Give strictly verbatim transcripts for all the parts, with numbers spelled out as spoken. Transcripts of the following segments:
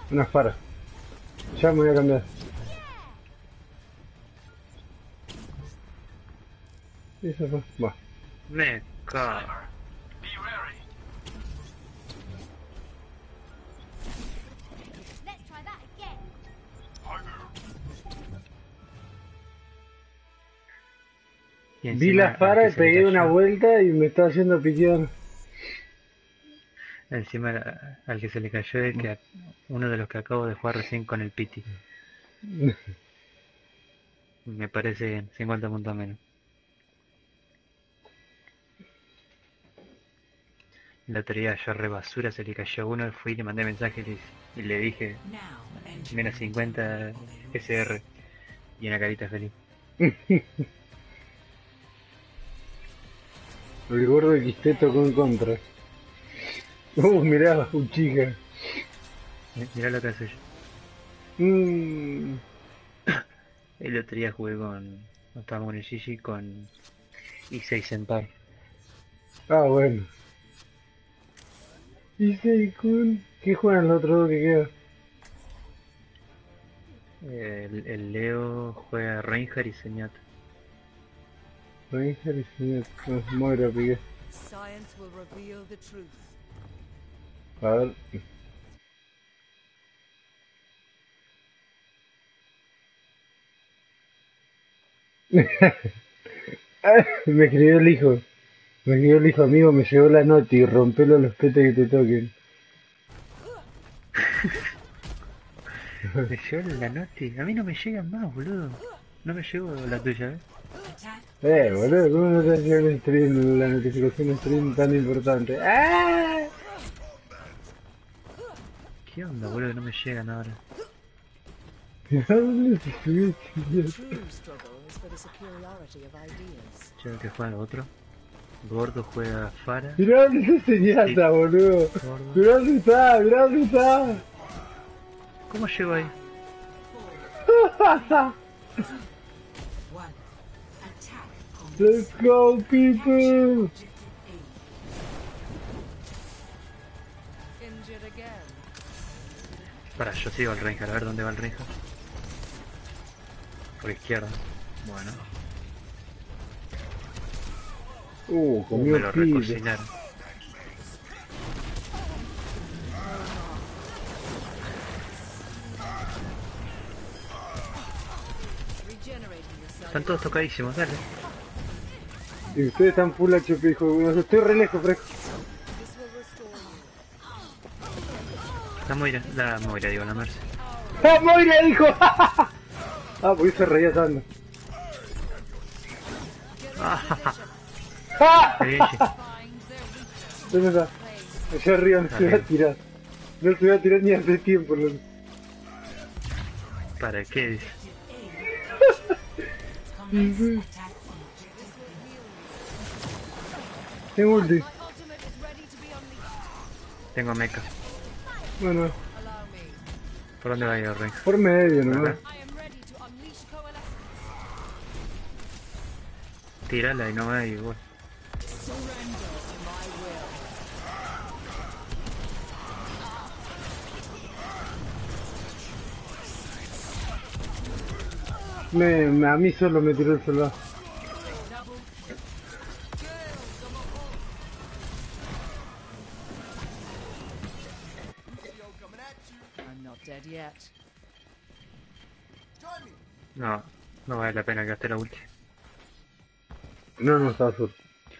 Una Fara. Ya me voy a cambiar. Eso fue. Va. Me cago. Y Vi la encima al Fara que y se le pegué una cayó, vuelta y me estaba haciendo piquear. encima al al que se le cayó es que a- uno de los que acabo de jugar recién con el Pity. Me parece bien, cincuenta puntos menos. El otro día yo re basura, se le cayó uno, fui y le mandé mensaje y le, y le dije menos cincuenta S R y una carita feliz. El gordo X T tocó en contra. Uh, mirá, un chica. Mi- Mirá lo que hace yo. Mm. El otro día jugué con... no estábamos con el Gigi con I seis Senpai. Ah, bueno. Y Seikun. ¿Qué juegan los otros dos que quedan? El, el Leo juega Reinhardt y Zenyatta. Ranger y Señor. No, muero, piqué. Science will reveal the truth. A ver. Ah, me escribió el hijo. Me escribió el hijo, amigo, me llegó la nota y rompelo los petes que te toquen. Me llegó la noti. A mí no me llegan más, boludo. No me llegó la tuya, ¿eh? Eh, boludo, ¿cómo no te llegó el stream, la notificación de stream tan importante? ¡Ah! ¿Qué onda, boludo? No me llegan ahora. ¿A dónde te subiste? True struggle is for the superiority of ideas. Che, que juega el otro. Gordo juega Fara. Mirá dónde está Señata, boludo. Gordo. Mirá dónde está, mirá dónde está. ¿Cómo llegó ahí? Let's go, people. Injured again. Para, yo sigo al Reinhardt. A ver dónde va el Reinhardt. Por izquierda. Bueno. Uh, Uh, comió me lo pibe. recocinaron. Regenerating yourself. Están todos tocadísimos, dale. Y ustedes están full H P, hijo de puta. Estoy re lejos, fresco. This will restore you. La Moira, la Moira, digo, la Mercy. ¡Ah, Moira, hijo! Ah, porque se reía tanto. Ah, ¡Ah! qué bien, che. Find their weakness. ¿Dónde está? Allá arriba no se va a tirar. No se va a tirar ni hace tiempo, loco. ¿Para qué? Dice. Tengo ulti. My ultimate is ready to be unleashed. Tengo mecha. Bueno, Allow me. ¿Por dónde va a ir el Reinhardt? por medio nomás. Acá. I am ready to unleash coalescence. Tírala y no va a ir igual. Surrender to my will. Me, me- a mí solo me tiró el salvaje. I'm not dead yet. No, no vale la pena gastar la ulti. No, no está azul.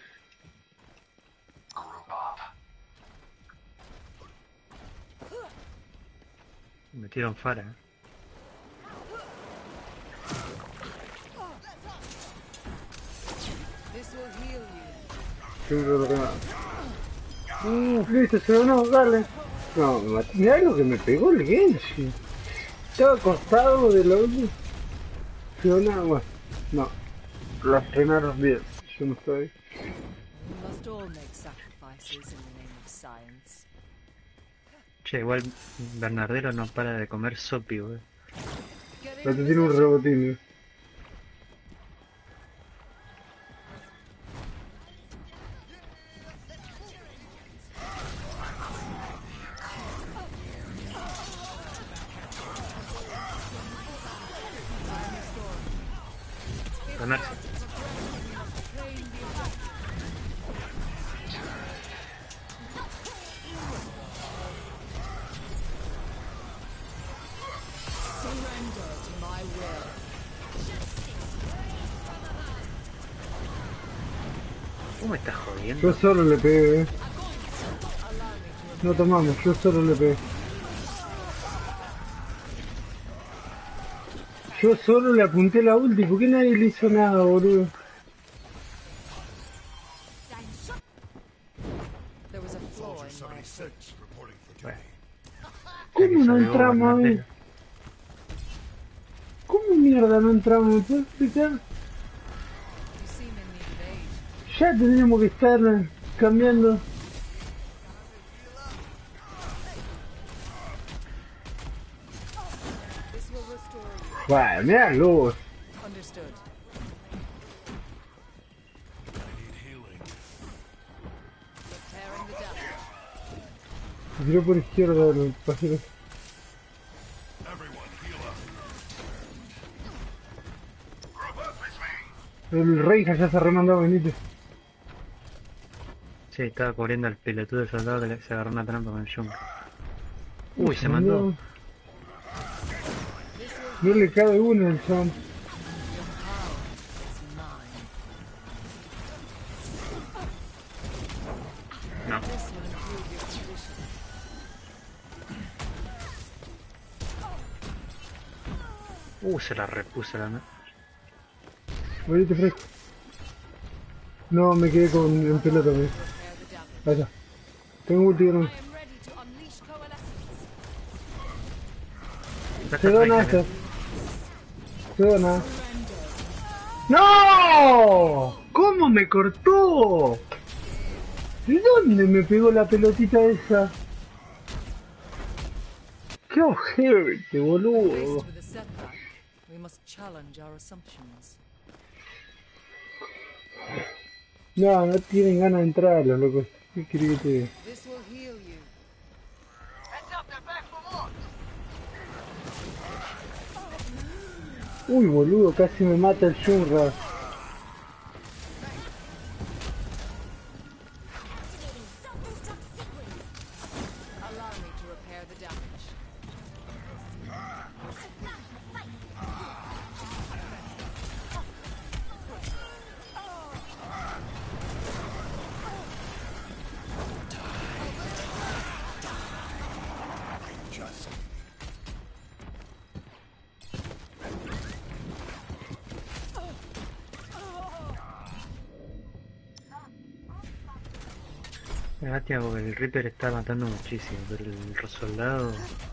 Metieron Fara. ¿eh? This will heal you. Siempre lo que más. Uh, listo, se ganó, dale. No, me maté. Mirá lo que me pegó el Genshi. Estaba acostado de la ulti. Se ganó, bueno. No, la frenaron bien. Yo no estoy. We must all make sacrifices in the name of science. Che, igual Bernardelo no para de comer sopi, wey. Getting Pero te tiene un rebotín, eh. La Mercy. ¿Cómo me estás jodiendo? Yo solo le pegué, eh. No tomamos, yo solo le pegué. Yo solo le apunté la ulti, ¿por qué nadie le hizo nada, boludo? Bueno, ¿Cómo no Esa de entramos Boba, ahí? no ¿Cómo mierda no entramos? ¿Me puedes explicar? Ya tendríamos que estar cambiando. Bueno, mira luz. Understood. Repairing the damage. Se tiró por izquierda el pajero. El rey ya se ha remandado, venite. Sí, estaba cubriendo al pelotudo de soldado que le- se agarró una trampa con el Jung. Uy, se mandó. No le cabe uno al chabón. No. Uh, se la repuso la... Venite fresco. No, me quedé con en pelota, me. Vaya. Tengo ulti, no. I am ready to unleash coalescence. Se dona esto. Se dona. ¡No! ¿Cómo me cortó? ¿De dónde me pegó la pelotita esa? ¡Qué ojete, boludo! Faced with a setback, we must challenge our assumptions. No, no tienen ganas de entrar los locos. ¿Qué querés que te diga? This will heal you. Uy, boludo, casi me mata el Shunra. Allow me to repair the damage. Me lástima porque el Reaper está matando muchísimo, pero el soldado...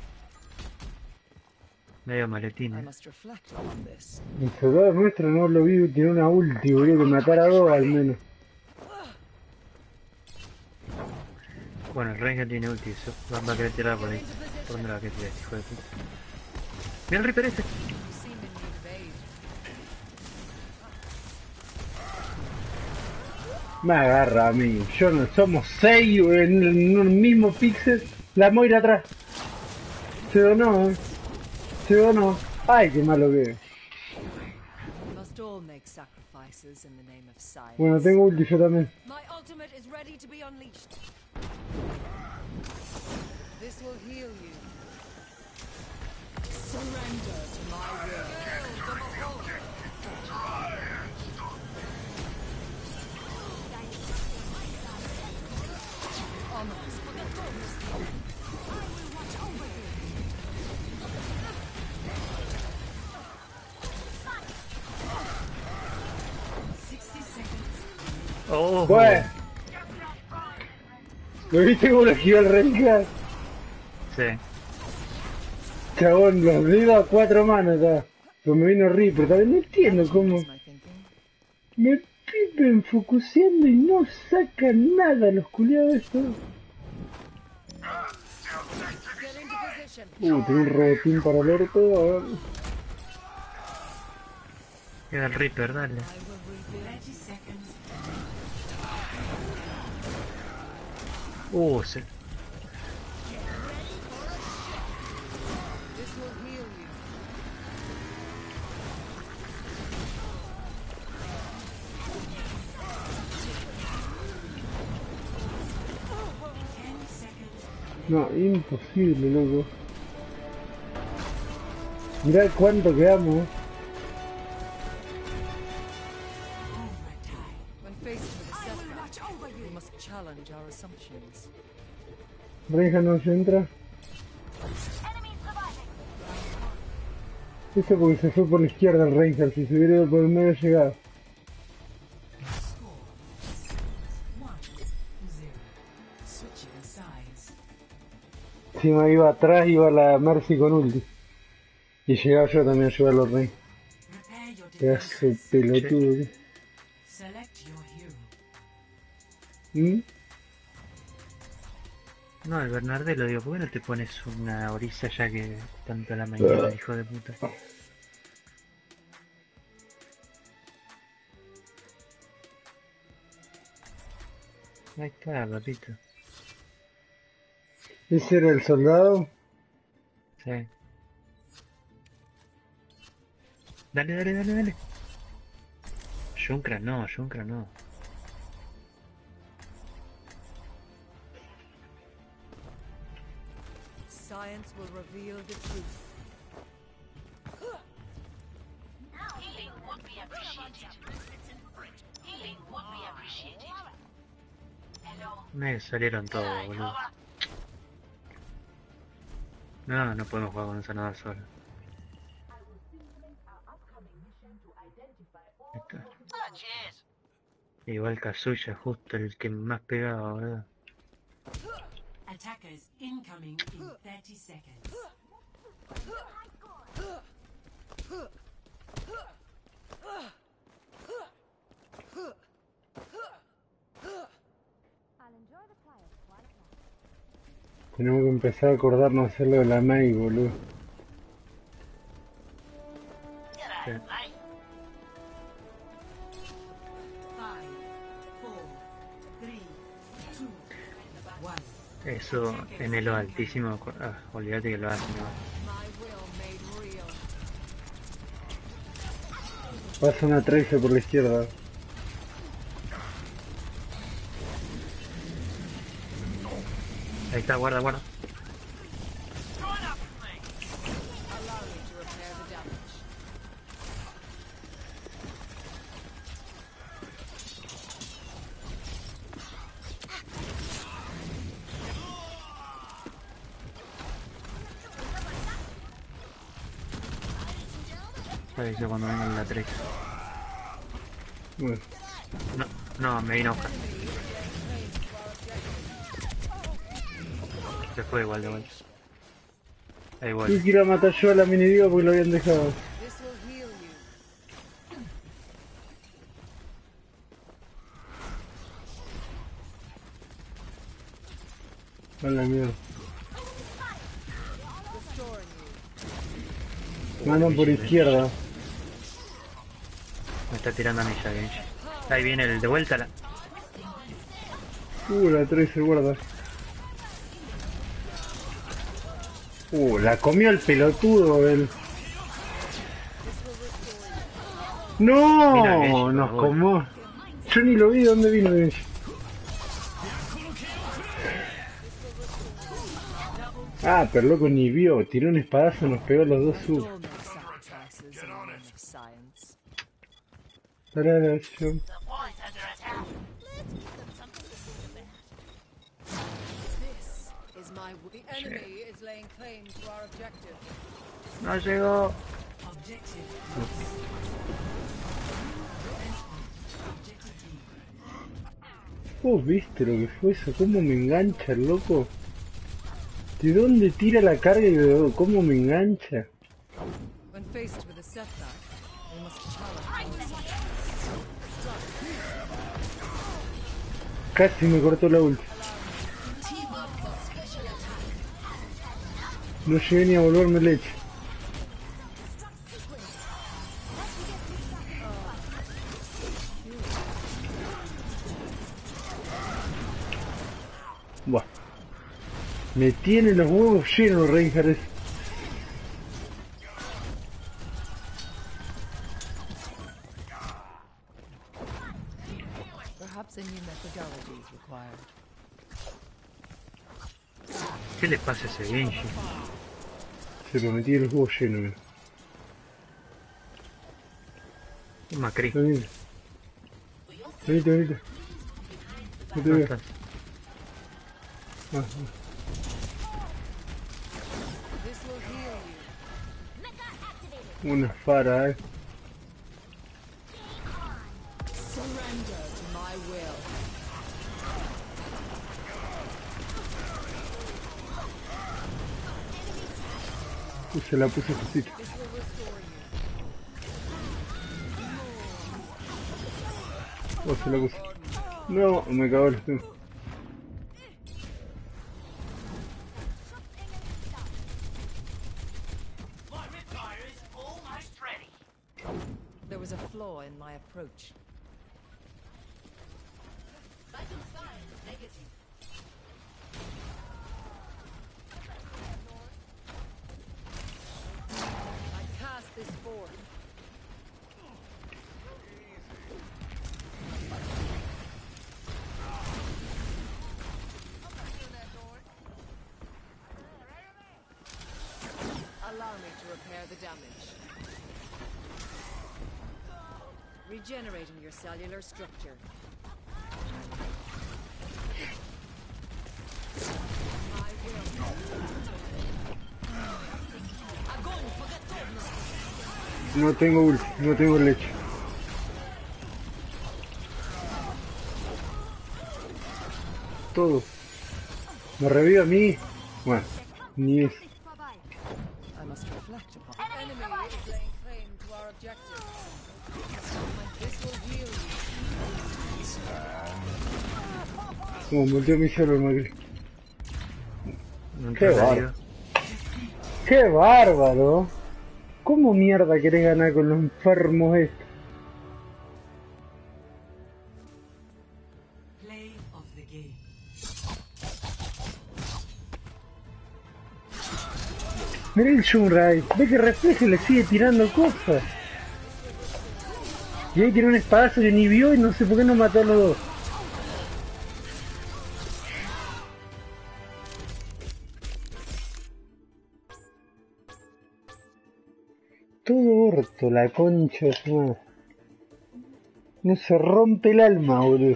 medio maletín, I ¿eh? must reflect on this. El soldado nuestro no lo vi, tiene una ulti, boludo, que matar a dos al menos. Bueno, el Ranger tiene ulti, eso va, va a querer tirar por ahí. ¿Por dónde la va a querer tirar, hijo de puta? Mira el Reaper ese. You seemingly evade. Me agarra a mí. Yo no somos seis en el, en el mismo pixel. La Moira atrás. Se donó, eh. Se donó. Ay, qué malo que es. We must all make sacrifices in the name of science. Bueno, tengo ulti yo también. My ultimate is ready to be unleashed. This will heal you. Surrender to my will. Ominous. Oh, Pues. ¿Lo viste cómo lo esquivó el Rengar? sí. Chabón, los dedos a cuatro manos ya. Pero me vino Reaper, también no entiendo cómo. Is my thinking. Me pipen focuseando y no sacan nada los culiados estos. Get into position. Uh, tengo un robotín para el orto, a ver. Queda el Reaper, dale. I will rebuild. Uh, se... This will heal you. No, imposible, loco. Mirá cuánto quedamos. When faced with a setback, we must challenge our assumptions. Reija no se entra. Eso porque se fue por la izquierda el Ranger, si se hubiera ido por el medio llegado. Encima iba atrás, iba la Mercy con ulti. Y llegaba yo también a llevar a los Rey. Pedazo de pelotudo. ¿Mm? No, el Bernardelo, digo, ¿por qué no te pones una orisa ya que tanto la mañana, uh. hijo de puta? Ahí está, papito. ¿Ese era el soldado? Sí. Dale, dale, dale, dale. Junkra no, Junkra no. Science will reveal the truth. Healing would be appreciated. Healing would be appreciated. Hello. Me salieron todos, boludo. No, no podemos jugar con un sanador solo. Está. Igual Kazuya, justo el que más pegaba, boludo. Attackers incoming in thirty seconds. Tenemos que empezar a acordarnos de hacerlo de la Mei, boludo. Sí. Eso en el altísimo, ah, olvídate que lo hacen, ¿no? Pasa una trece por la izquierda. Ahí está, guarda, guarda. Avisa cuando venga la tres. Bueno. No, no, me vino a buscar. Se fue igual de vuelta. Da igual. Yo quiero matar yo a la mini diva porque lo habían dejado. Vale, mierda. Mandan por izquierda. Me está tirando a mí ya, Genji. Ahí viene el de vuelta. La... Uh, la trece guarda. Uh, la comió el pelotudo, él. No, Genji, nos comió. Yo ni lo vi, ¿dónde vino Genji? Ah, pero loco ni vio, tiró un espadazo, nos pegó los dos sub. Dale, dale, yo. No llegó. ¿Vos viste lo que fue eso? ¿Cómo me engancha el loco? ¿De dónde tira la carga y de cómo me engancha? Casi me cortó la ulti. No llegué ni a volverme leche. Buah. Me tiene los huevos llenos, Reinhardt. Perhaps a new methodology is required. ¿Qué le pasa a ese Genji? Se lo metí el juego lleno, mira. Un Macri. Venite. Venite, venite. No te ¿Dónde veo. estás? Ah, ah. This will heal you. Una fara, eh. Surrender to my will. Se la puse justito. This will restore you. Oh, se la puse. No, me cagó el tema. My Riptire is almost ready. There was a flaw in my approach. Vital signs negative. I cast this forth. Allow me to repair the damage. Regenerating your cellular structure. I will. Огонь по готовности. No tengo ulti, no tengo leche. Todo. Me revive a mí. Bueno, ni es. I must reflect upon. Enemy is laying claim to our objective. This will heal you. Como volteó mi solo el Macri. No Qué entró la bárbaro. liga. ¡Qué bárbaro! ¿Cómo mierda querés ganar con los enfermos estos? Play of the game. Mirá el Shunrai, ve que refleja y le sigue tirando cosas. Y ahí tiene un espadazo que ni vio y no sé por qué no mató a los dos. Todo orto, la concha de su madre. No se rompe el alma, boludo.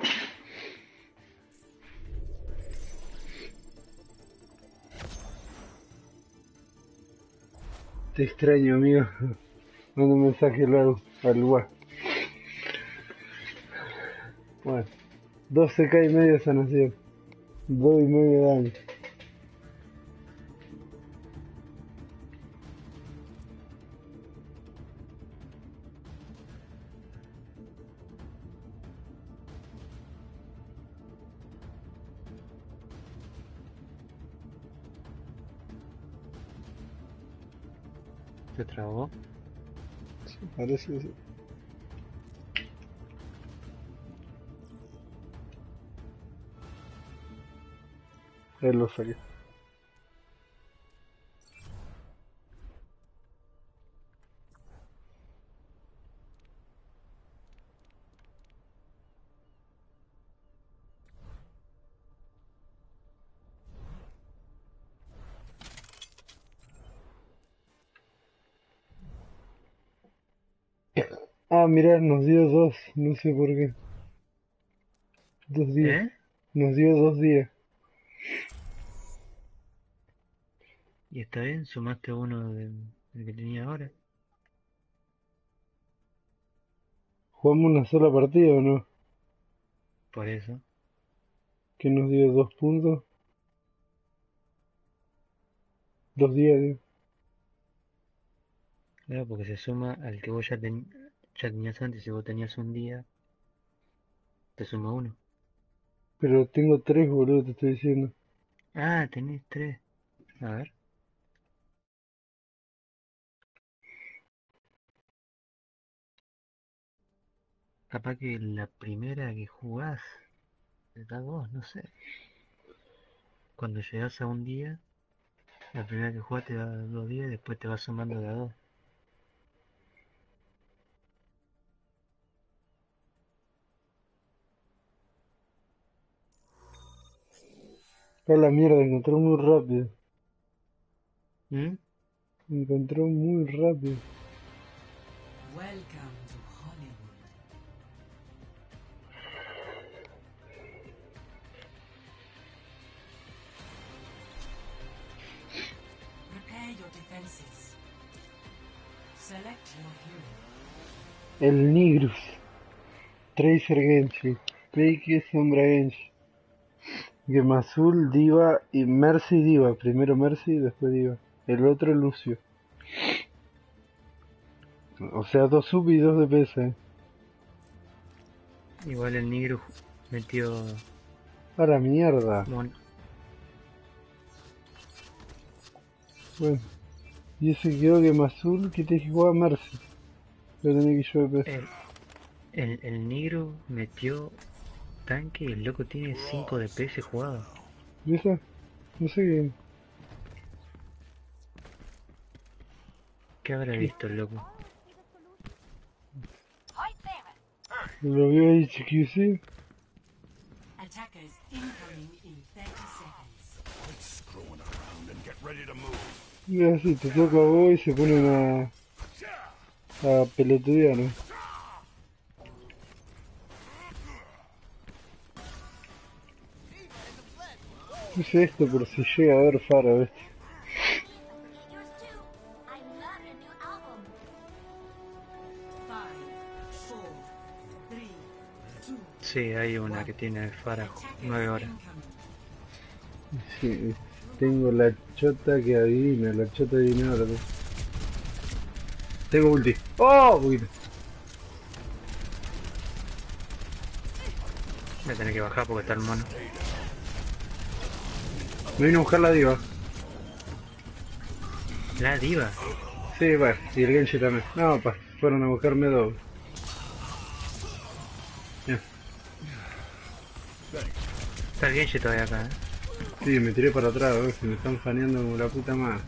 Te extraño, amigo. Manda un mensaje luego al WhatsApp. Bueno, doce K y medio de sanación. dos y medio de daño. ¿Se trabó? Parece que sí. Él lo salió. Ah, mirá, nos dio dos, no sé por qué. Dos días. ¿Eh? Nos dio dos días. ¿Y está bien? ¿Sumaste uno del, del que tenía ahora? ¿Jugamos una sola partida o no? Por eso. Que nos dio dos puntos. Dos días, digo. Claro, porque se suma al que vos ya, ten- ya tenías antes. Si vos tenías un día, te suma uno. Pero tengo tres, boludo, te estoy diciendo. Ah, tenés tres. A ver. Capaz que la primera que jugás te da dos, no sé. Cuando llegas a un día, la primera que jugás te da dos días y después te va sumando de a dos. A la mierda, encontró muy rápido. ¿Mm? Encontró muy rápido. Welcome to Hollywood. Prepare your defenses. Select your hero. El Nigrus. Tracer Genshi. Reiki Sombra Genshi. Gemazul, Diva y Mercy Diva. Primero Mercy y después Diva. El otro Lucio. O sea, dos sub y dos de P S. Igual el negro metió... A la mierda. Mon... Bueno. Y ese quedó Gemazul que te dije jugar Mercy. Lo tenía que yo de P S. El, el, el negro metió tanque y el loco tiene cinco de P S jugado. ¿Y esa? No sé qué. ¿Qué habrá visto el loco? Lo vio ahí chiquillo. Attackers incoming in thirty seconds. Quit screwing around and get ready to move. Mira, si te toca a vos y se ponen a... a pelotudear, ¿no? Puse esto por si llega a ver Fara, ¿ves? Five, four, three, two. Sí, hay una que tiene Fara nueve horas. Sí, tengo la chota que adivina, la chota adivinadora. ¿Ves? Tengo ulti. ¡Oh! Poquito. Voy a tener que bajar porque está el mono. Me vino a buscar la diva. La diva. Sí, va, y el Genshi también. No, pa, fueron a buscarme dos. Ya. Está el Genji todavía acá, ¿eh? Sí, me tiré para atrás, ¿ves? Se me están faneando como la puta madre.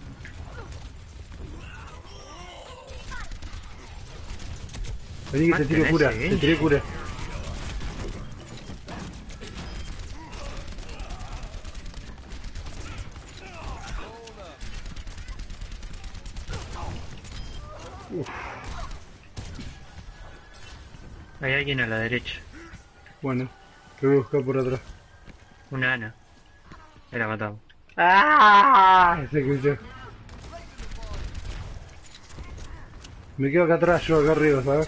Vení que te tiro Mátela cura, ese te Genji. tiré cura. Hay alguien a la derecha. Bueno, te voy a buscar por atrás. Una Ana. Me la matamos. ¡Ah! Se escuchó. Me quedo acá atrás, yo acá arriba, ¿sabes?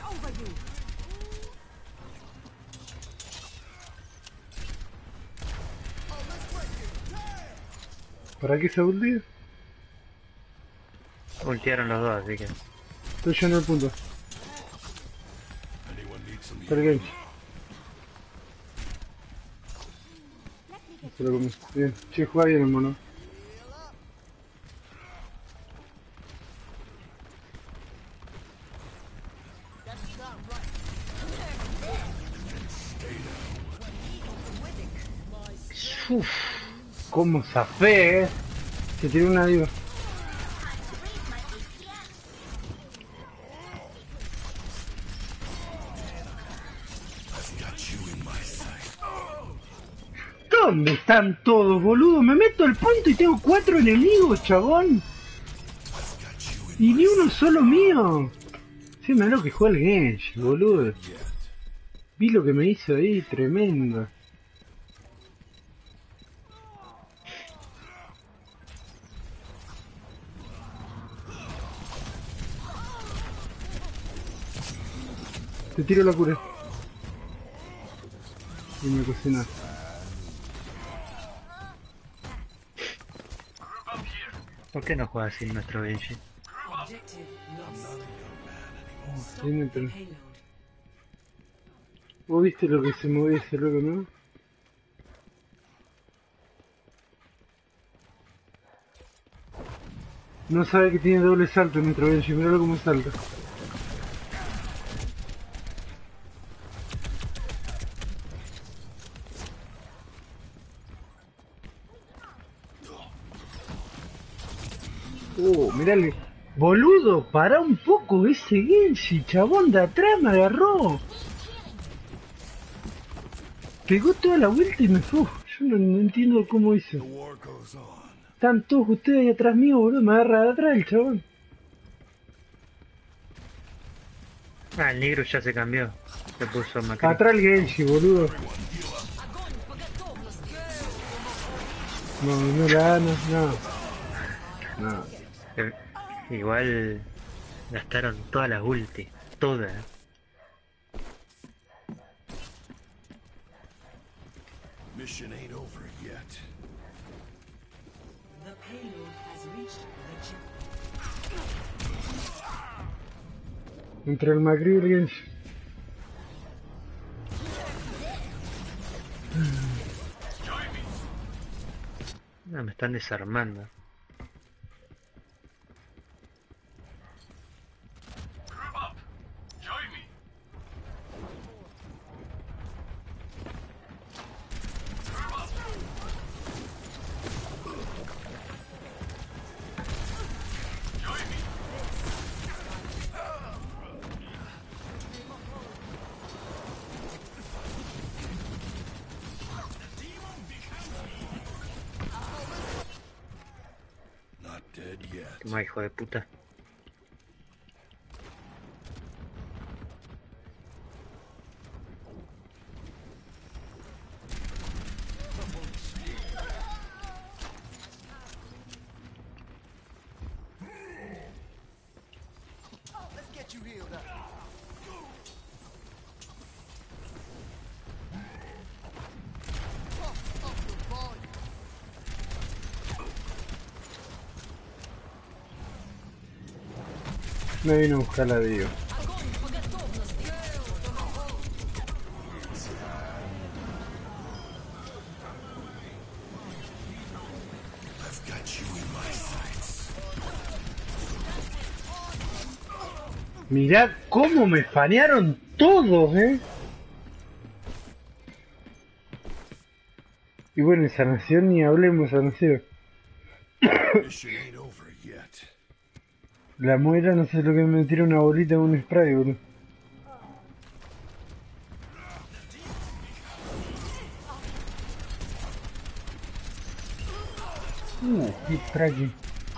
¿Para qué se ulti? Ultearon los dos, así que... Estoy lleno el punto. Anyone need some Está el Genshi. Se lo comí. Bien. Che, juega bien el mono. Uf, ¿Cómo zafé, eh? Se tiró una diva. got you in my sight. ¿Dónde están todos, boludo? Me meto el punto y tengo cuatro enemigos, chabón. Got you in Y ni uno solo mío. Sí, me lo que juega el Genshi, boludo. Vi lo que me hizo ahí, tremendo. Te tiro la cura. Y me cocinas. ¿por qué no juega así nuestro Genji? Objective lost. Sí, me pero... Payload. ¿Vos viste lo que se movía ese loco, no? No sabe que tiene doble salto nuestro Genshi, miralo cómo salta. Oh, mirale. Boludo, para un poco ese Genshi, chabón, de atrás me agarró. Pegó toda la vuelta y me fue. Yo no, no entiendo cómo hizo. The war goes on. Están todos ustedes ahí atrás mío, boludo. Me agarra de atrás el chabón. Ah, el negro ya se cambió. Se puso Macri. Atrás el Genji, boludo. No, no la gano, no. No. Eh, Igual gastaron todas las ulti. Todas. Mission ain't over yet. The payload has reached the chip. Entre el Macri y el Genji. No, me están desarmando. Not dead yet. Qué más hijo de puta. Me vino a buscar la Dio. I've got you in my sights. Mirá cómo me fanearon todos, eh. Y bueno, esa nación ni hablemos esa nación. Mission ain't over yet. La muera no sé lo que me tira una bolita con un spray, boludo. Uh, qué traqui.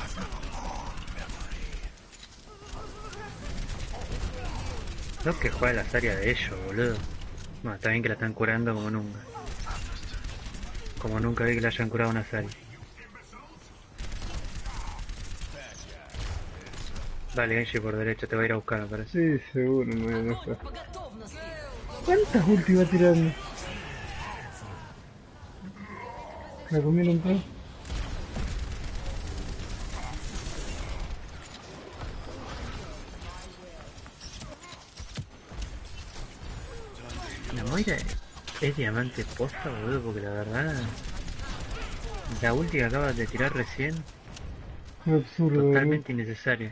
No que juega las áreas de ellos, boludo. Bueno, está bien que la están curando como nunca. Como nunca vi que la hayan curado una Sari. Dale, Genji por derecha, te va a ir a buscar, me parece. Sí, seguro, me voy a enojar. ¿Cuántas ulti va tirando? ¿La comieron todo? La Moira es diamante posta, boludo, porque la verdad... La ulti que acabas de tirar recién, Es absurdo, boludo. totalmente innecesaria.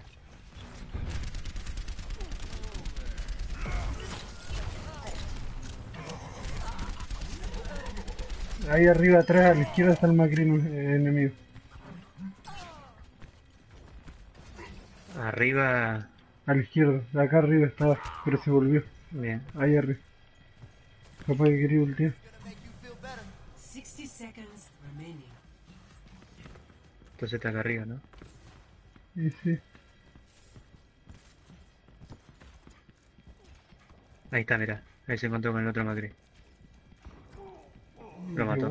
Ahí arriba atrás a la izquierda está el macrino eh, enemigo. Arriba... A la izquierda, acá arriba estaba, pero se volvió. Bien. Ahí arriba. Capaz que quería ultiar. sixty seconds remaining. Entonces está acá arriba, ¿no? Y sí. Ahí está, mirá. Ahí se encontró con el otro Macri. Lo mató.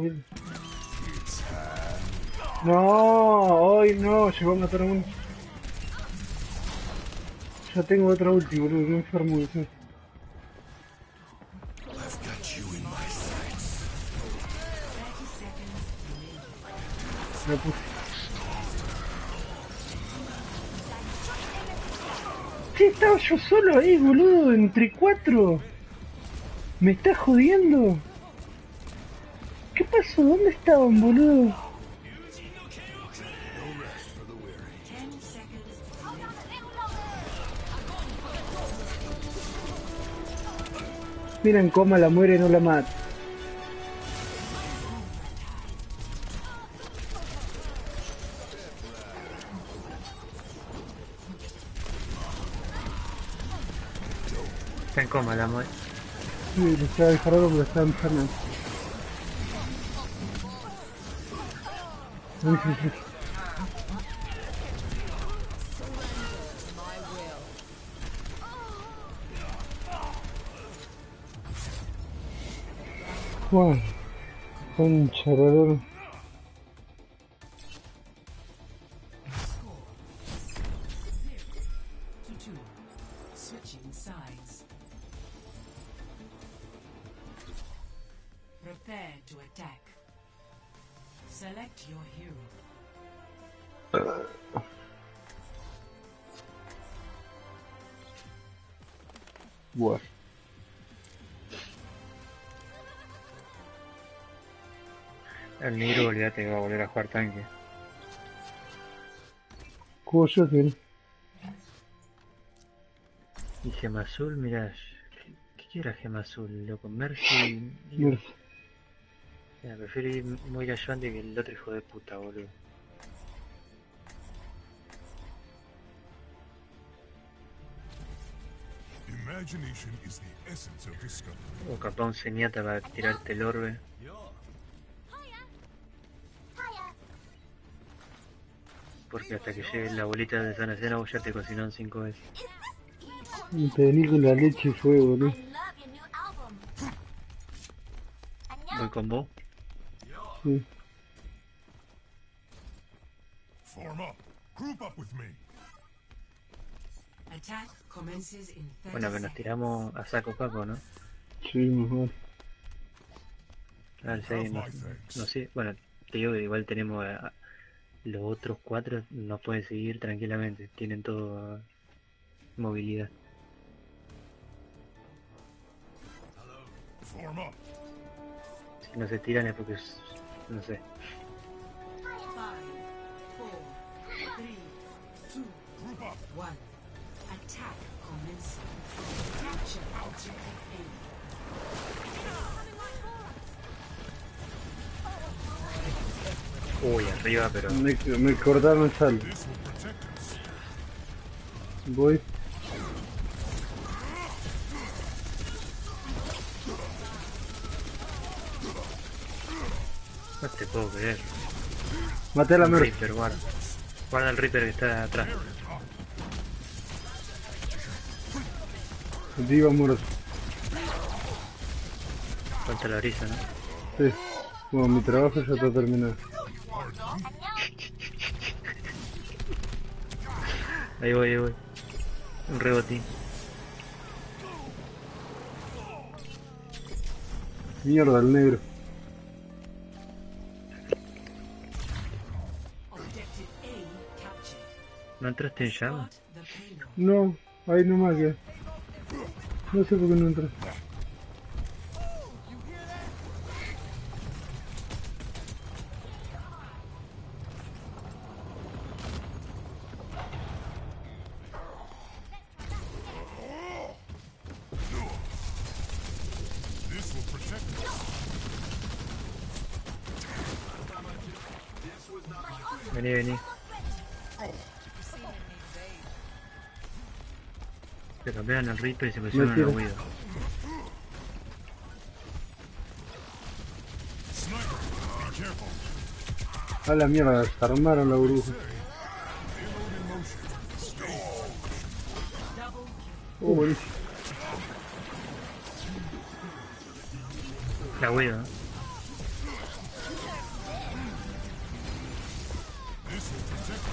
No, hoy no, llegó a matar a uno. Ya tengo otra ulti, boludo, qué enfermo que soy. I've got you in my sights. La puse. ¿Qué estaba yo solo ahí, boludo? Entre cuatro. ¿Me estás jodiendo? ¿Qué pasó? ¿Dónde estaban, boludo? ten seconds. Mira en coma, la muere y no la mata. Está en coma la muerte. Sí, le estaba disparando porque estaba enfermo. Uy, sí, sí. My will. Bueno, concha, la lora. To two. Switching sides. Prepare to attack. Select your hero. Bueno. El negro, olvídate que va a volver a jugar tanque. ¿Cómo yo tiene? Y gema azul, mirá. ¿Qué, qué quiere la gema azul, loco? Mercy. digo, Mierda. mira, prefiero ir muy a Joan que el otro hijo de puta, boludo. Imagination is the essence of discovery. O capaz un zenyatta para tirarte el orbe. Porque hasta que llegue la bolita de sanación vos ya te cocinaron cinco veces. Te vení con la leche y fuego, boludo. Voy con vos. Sí. Form up. Group up with me. Attack commences in thirty Bueno, que nos seconds. tiramos a saco paco, ¿no? Sí, mejor. A ver si hay- no, no sé. Bueno, te digo que igual tenemos a, a- los otros cuatro nos pueden seguir tranquilamente. Tienen todo movilidad. Form up. Si no se tiran es porque es- no sé. Five, four, three, two, Group up. one. Attack commencing. Capture objective Uy, arriba, pero Me, me cortaron el salto. This will protect us. Voy. no te puedo creer. Maté a la Un Mercy. Reaper, guarda. Guarda el Reaper que está atrás. Diva muerto. Contra la brisa, ¿no? Sí. Bueno, mi trabajo ya está terminado. Ahí voy, ahí voy. Un rebotín. Mierda, el negro. Objective A captured. ¿No entraste en llama? Spot the payload. No, ahí nomás que. No sé por qué no entré. This will protect us. Vení, vení. Se cambiaron el Reaper y se pusieron Mentira. el Widow. Sniper, be careful. A la mierda, desarmaron la burbuja. Payload in motion. Oh, buenísimo. La Widow, ¿no? This will protect us.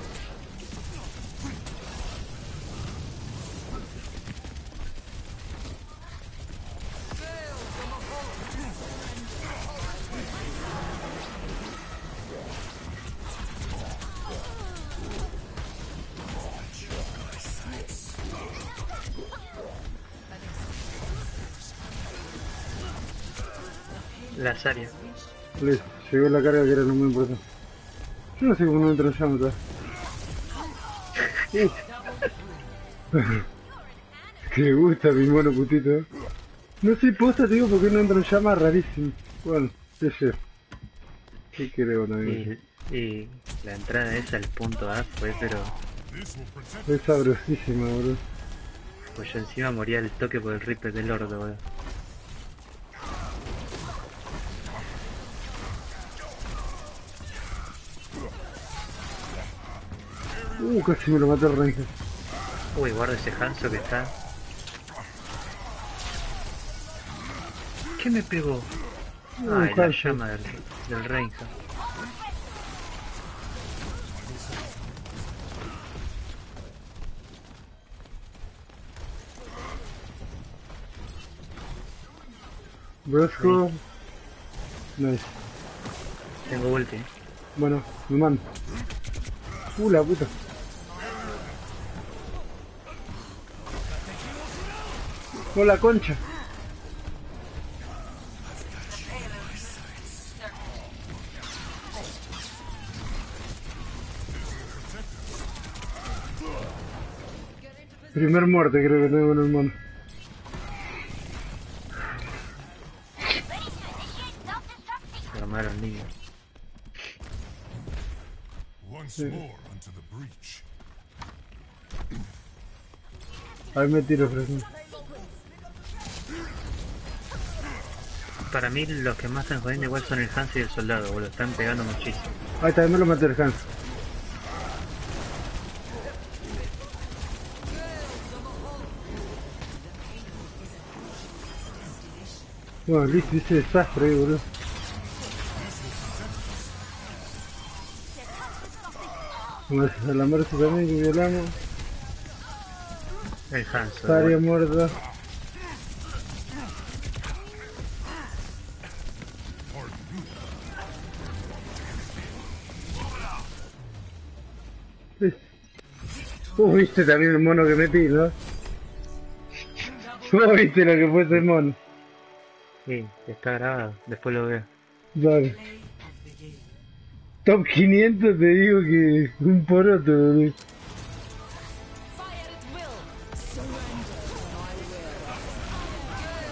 La Zarya. Listo, llegó la carga que era lo más importante. Yo no sé cómo no entro en llama todavía. Que gusta mi mono putito. ¿Eh? No sé, posta, te digo, porque no entro en llama, rarísimo. Bueno, qué sé. ¿Qué querés, también? Y, y la entrada esa, el punto A, fue pero... This will protect Es sabrosísima, boludo. Pues yo encima moría el toque por el Reaper del orto, boludo. Uh, casi me lo mató el Ranger. Uy, guarda ese Hanzo que está. ¿Qué me pegó? Uh, Ay, la Hanzo. llama del, del Ranger. Brosco. Nice. Tengo ulti. Bueno, me mando. Uh, la puta. Hola, concha. Primer muerte creo que tengo en el mono. Se armaron el niño. Once more unto the breach. Ahí me tiro, Fresno. Para mí los que más están jodiendo igual son el Hanzo y el soldado, boludo. Están pegando muchísimo. Ahí también me lo maté el Hans. Bueno, listo, hice desastre ahí, boludo. Vamos a la muerte también que violamos. El Hanzo. Taria bueno. muerta. Vos viste también el mono que metí, ¿no? Vos viste lo que fue ese mono. Sí, está grabado. Después lo veo. Dale. Play of the game. Top quinientos te digo que un poroto, boludo. Fire at will. Surrender to my will.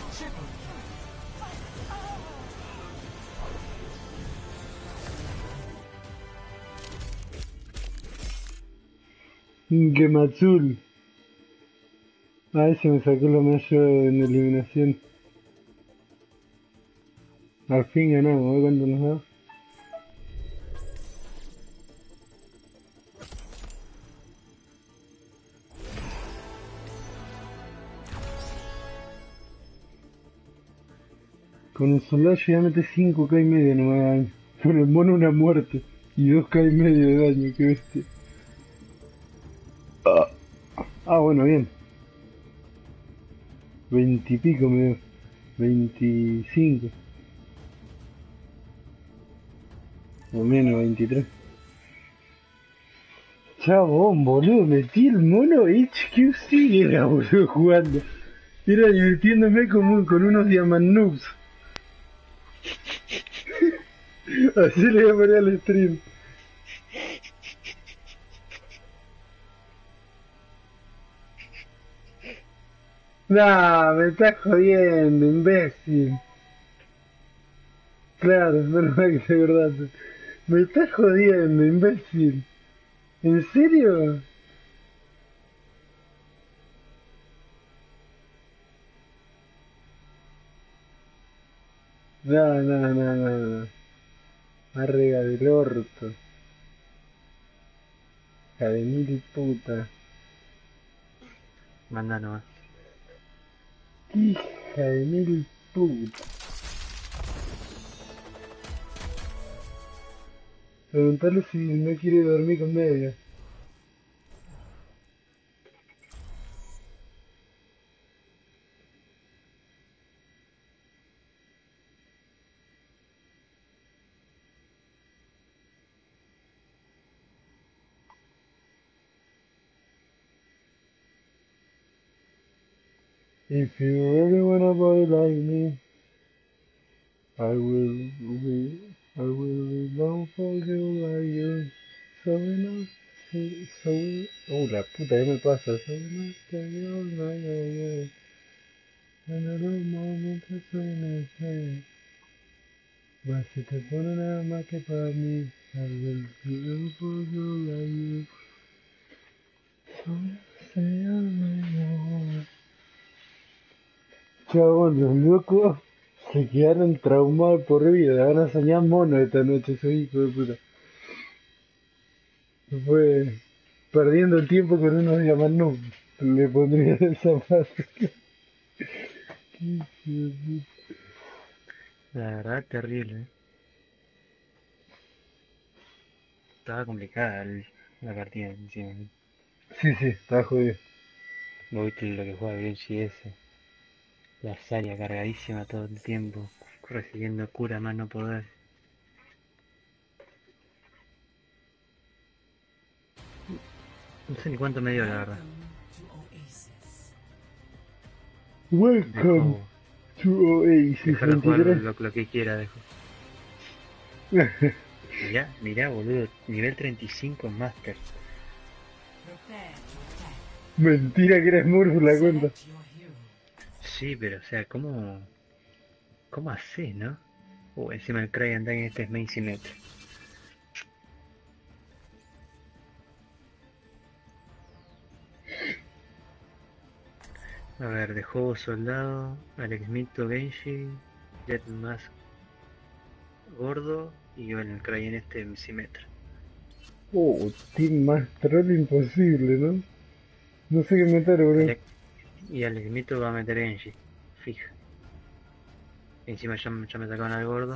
Gematsul. A ver si me sacó lo mayor en eliminación. Al fin ganamos, a ver cuánto nos da. Con el soldado ya mete cinco K y medio nomás de daño. Con el mono una muerte. Y dos K y medio de daño, que bestia. Ah, ah bueno, bien. Veinte y pico me dio. Veinticinco. O menos, veintitrés. Chabón, boludo, metí el mono H Q C era, boludo, jugando. Era divirtiéndome con, con unos Diamant Noobs. Así le voy a poner al stream. Nah, me estás jodiendo, imbécil. Claro, menos mal que te acordaste. Me estás jodiendo, imbécil. ¿En serio? No, no, no, no, no. Arriba del orto. Hija de mil puta. Manda nomás. Hija de mil puta. Preguntale si no quiere dormir con media. If you really wanna boy like me, I will be, I will be down for you like you. So enough, so, oh la puta, ¿qué me pasa? So enough to you like you. En algún momento suena así. Mas si te pone nada más que para mí, I will be down for you like you. So say I'm Chabón, los locos se quedaron traumados por vida. Van a soñar mono esta noche, esos hijos de puta. Fue perdiendo el tiempo con unos diamantes. Le pondría el zapato. La verdad, terrible. ¿Eh? Estaba complicada el- la partida encima. Sí, sí, está jodido. ¿Vos viste lo que juega Genji ese? La Zarya cargadísima todo el tiempo, recibiendo cura a mano poder. No sé ni cuánto me dio, la verdad. Welcome to Oasis. Welcome Dejo, to Oasis dejarlo jugar veintitrés. lo, lo que quiera, dejo. Mirá, mirá, boludo, nivel treinta y cinco en Master. Prepare to attack. Mentira que eres Murph la cuenta. Select your hero. Sí, pero o sea, ¿cómo, cómo haces, no? Uh, encima el Cry and Die este es main Symmetra. A ver, de juego soldado, Alex Mito, Genji, Jet Mask gordo y yo en el Cry en este en Symmetra. Oh, team más troll imposible, ¿no? No sé qué meter, bro. Ale- Y Alex Mito va a meter Genji, fija. Encima ya, me- ya me sacaron al gordo.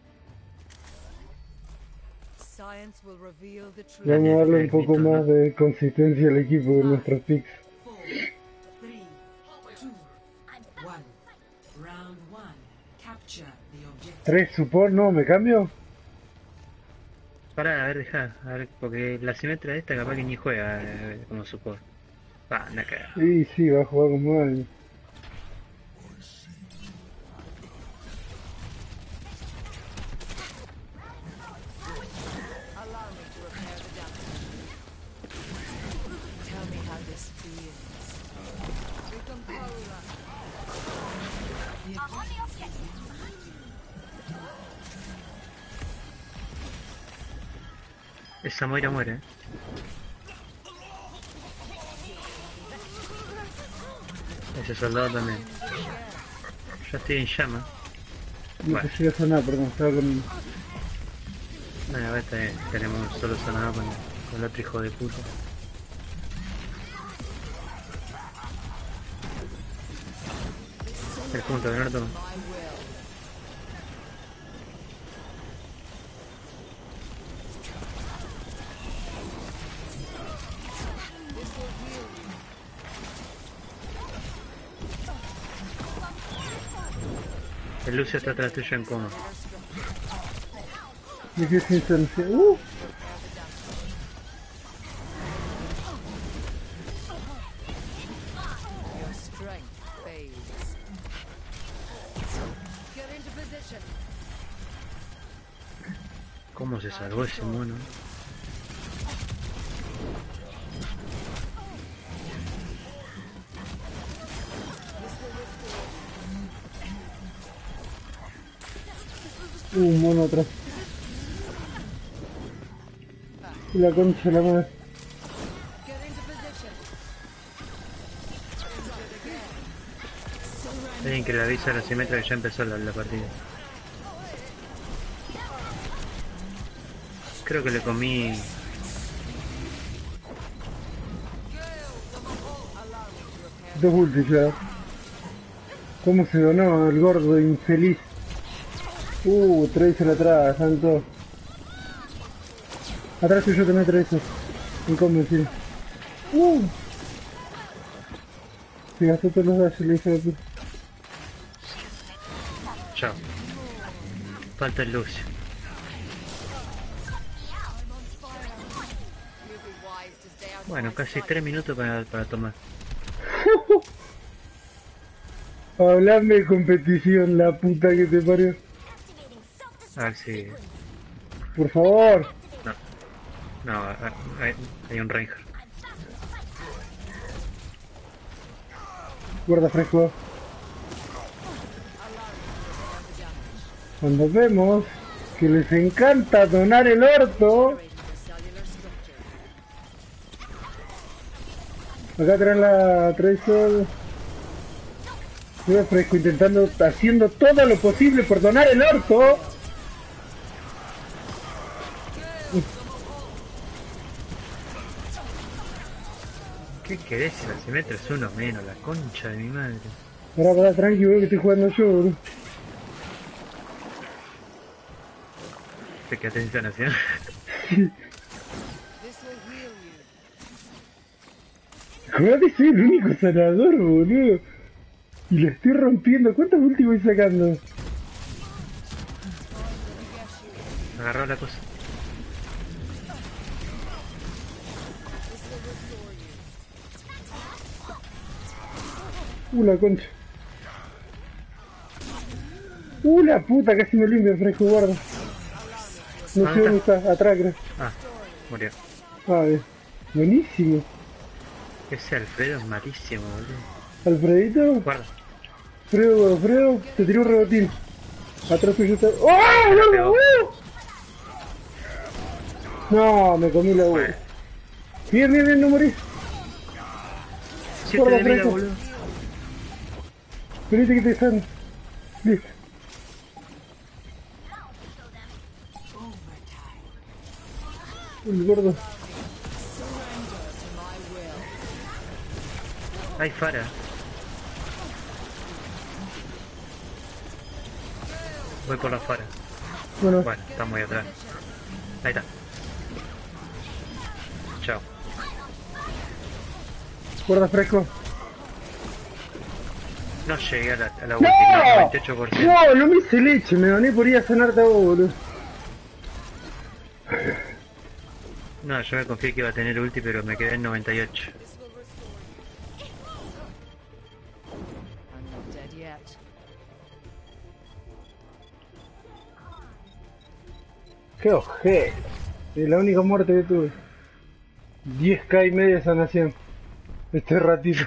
Science will reveal the truth. Vamos a darle un Alex poco Mito, más ¿no? de consistencia al equipo de nuestros picks. Four, three, two, one. Round one. Capture the objective. ¿Tres support? No, ¿me cambio? Pará, a ver, deja, a ver, porque la Symmetra esta capaz que ni juega eh, como support. Ah, anda cagada. Sí, sí, va a jugar como alguien. Allow me to repair the damage. Tell me how this feels. Become Paula. Esa Moira muere, eh. Ese soldado también. Yo estoy en llama. No Bueno. te llega a sonar, perdón, estaba con... Bueno, a ver, está bien. Tenemos solo sonado con, con el otro hijo de puta. El punto de Norton. El Lucio está atrás tuyo en coma. Me quedé sin solución. ¡Uh! Your strength fades. Get into position. ¿Cómo se salvó ese mono? Uh, un mono atrás. Y la concha de la madre. Get into position. Alguien que le avisa a la Symmetra que ya empezó la, la partida. Creo que le comí. Dos ultis ya. ¿Cómo se donó el gordo infeliz? Uh, Tracer atrás, santo. Atrás tuyo también Tracer. Inconvencido. Uh. Se gastó todos los daños, le hizo de puta. Chao. Falta el Lucio. You'd be wise to stay out Bueno, of my casi sight. tres minutos para, para tomar. Hablame de competición, la puta que te parió. A ver si. Por favor. No. No, a- hay, hay un Ranger. Guarda fresco. Cuando vemos que les encanta donar el orto. Generating the cellular structure. Acá traen la Tracer. Guarda fresco intentando, haciendo todo lo posible por donar el orto. ¿Qué querés? Si metros es uno menos, la concha de mi madre. Pará, pará, tranqui, boludo, que estoy jugando yo, boludo. ¿Qué qué atención hacía? This will heal you. Jugate, soy el único sanador, boludo. Y lo estoy rompiendo. ¿Cuántos ulti voy sacando? Agarró la cosa. Uh, la concha. Uh, la puta, casi me limpia el fresco, guarda. No sé dónde está, atrás creo. Ah, murió. Ah, bien. Buenísimo. Ese Alfredo es malísimo, boludo. Alfredito. Guarda. Alfredo, Alfredo, te tiró un rebotín. Atrás tuyo está. ¡Oh! ¡No! pegó. ¡Uh! No, me comí la U. Bueno. Bien, bien, bien, no morí. Siete Guarda, de vida, fresco. boludo. Venite que te están. Listo. El gordo. Hay Fara. Voy por la Fara. Bueno, Bueno, está muy atrás. Ahí está. Chao. guarda fresco. No llegué a la, a la ¡No! última, noventa y ocho por ciento. No, no me hice leche, me gané por ir a sanarte a vos, boludo. No, yo me confié que iba a tener ulti, pero me quedé en noventa y ocho. This will restore you. I'm not dead yet. Qué ojete. Es la única muerte que tuve. diez K y media de sanación. Este ratito.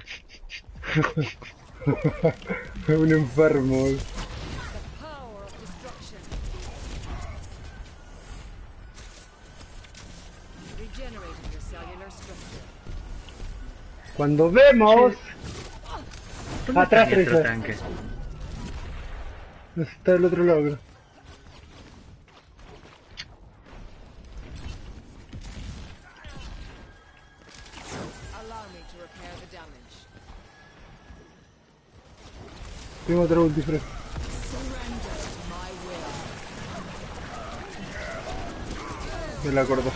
Un enfermo, boludo. The power of destruction. Regenerating your cellular structure. Cuando vemos... ¿Dónde Atrás, está mi otro Tracer. tanque? Está del otro lado, creo. Allow me to repair the damage. Tengo otro ulti fresco. Surrender to my will. Me la cortó.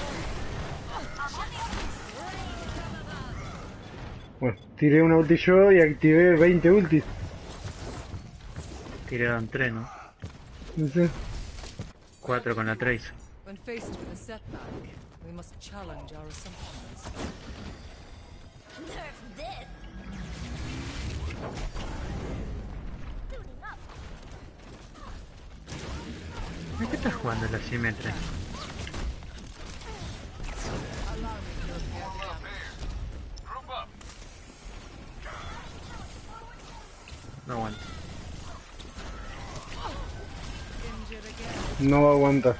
Bueno, tiré una ulti yo y activé veinte ultis. Tiraron tres, ¿no? No sé. cuatro con la Tracer. When faced with a setback, we must challenge our assumptions. Nerf this! Suiting up! ¿De qué estás jugando la Symmetry? Allow me to repair the damage. No aguanto. Injured again. No va a aguantar.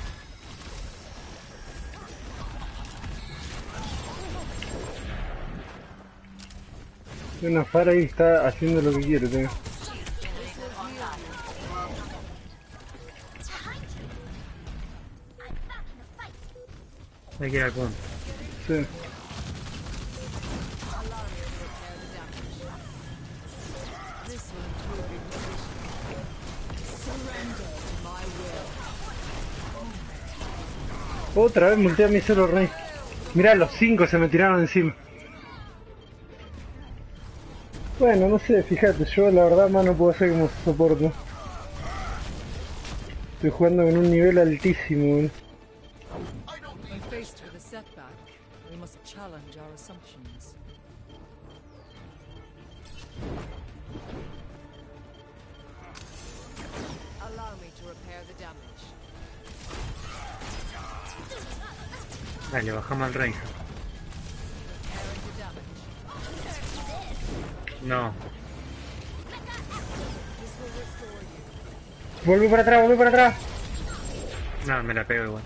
Una Fara ahí está haciendo lo que quiere, tío. Hay que ir al punto. Sí. Allow me to repair the damage. This will improve your position. Surrender to my will. Otra vez multé a mi cero rey. Mirá, los cinco se me tiraron encima. Bueno, no sé, fíjate, yo la verdad más no puedo hacer como soporte. Estoy jugando con un nivel altísimo, boludo. When faced with a setback, we must challenge our assumptions. Allow me to repair the damage. Dale, bajamos al rey. Repairing the damage. No. This will restore you. Volví para atrás, volví para atrás. No, me la pego igual.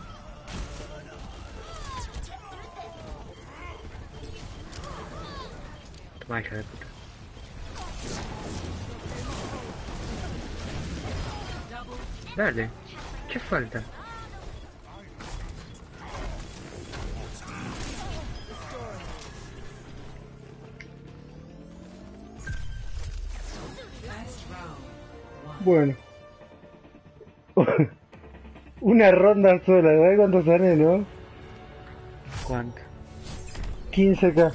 Toma, hija de puta. Dale. ¿Qué falta? Bueno. Una ronda sola, ¿sabes cuánto sale, no? ¿Cuánto? quince k.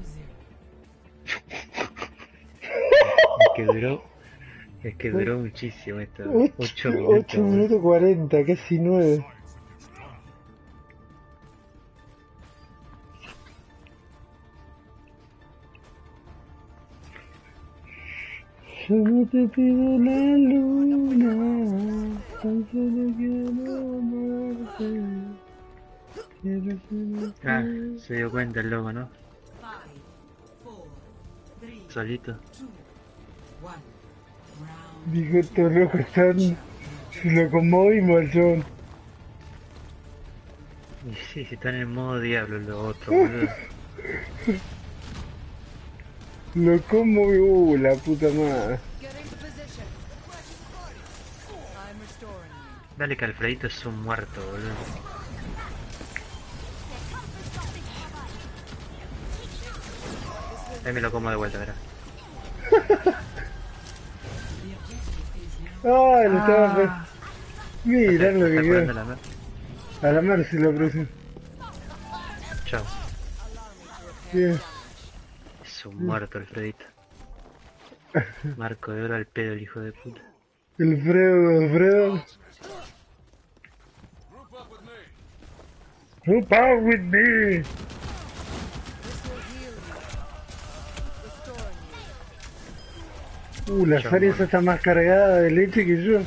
Es que duró, es que duró muchísimo esto. ocho minutos. ocho minutos cuarenta, casi nueve. Yo no te pido la luna, tan solo quiero amarte. Quiero ser Ah, se dio cuenta el loco, ¿no? Five, four, three, Solito. two, one. Round Dijo, estos locos están... Se lo conmovimos al John. Y sí, si están en modo diablo los otros, boludo. Lo conmovimos, uh, la puta madre. Get into position. I'm restoring you. Dale que Alfredito es un muerto, boludo. Ahí me lo como de vuelta, verá. Ay, lo estaba... pe- Mirá lo que Está curando quedó. la mer. A la Mercy lo próximo. Chao. Bien. Es un muerto Alfredito. Marco de oro al pedo el hijo de puta. El Fredo, Fredo. Group up with me. This will heal you. Restoring you. Uh, la Sari esa está más cargada de leche que yo.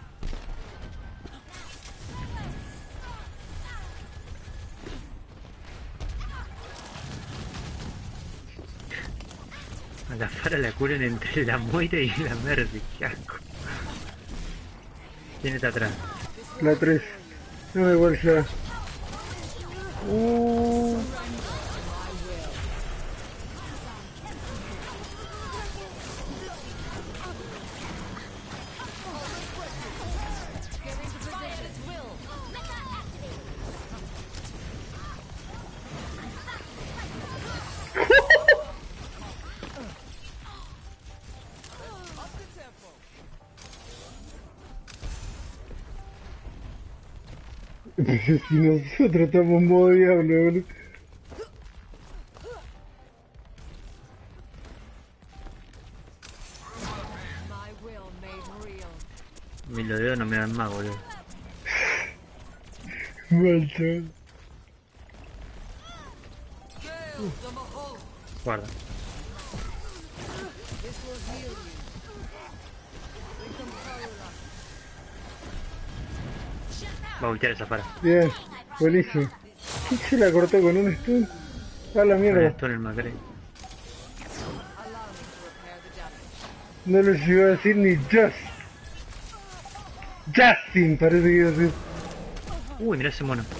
A la Fara la curan entre la Moira y la Mercy, qué asco. ¿Quién está atrás? La tres. No, igual ya. Uh, Get into position. Will. Up the tempo. si nosotros estamos en modo diablo, boludo. My will made real. Mi lo dedos no me dan más, boludo. Mal, chaval. Hail the Mahal. Guarda. This will heal you. Become Karula. Va a voltear esa Fara. Bien, buenísimo. ¿Qué se la cortó con un stun? A la Con mierda. esto en el Macre. Allow me to repair the damage. No les iba a decir ni Just. Justin, parece que iba a decir. Uy, mirá ese mono.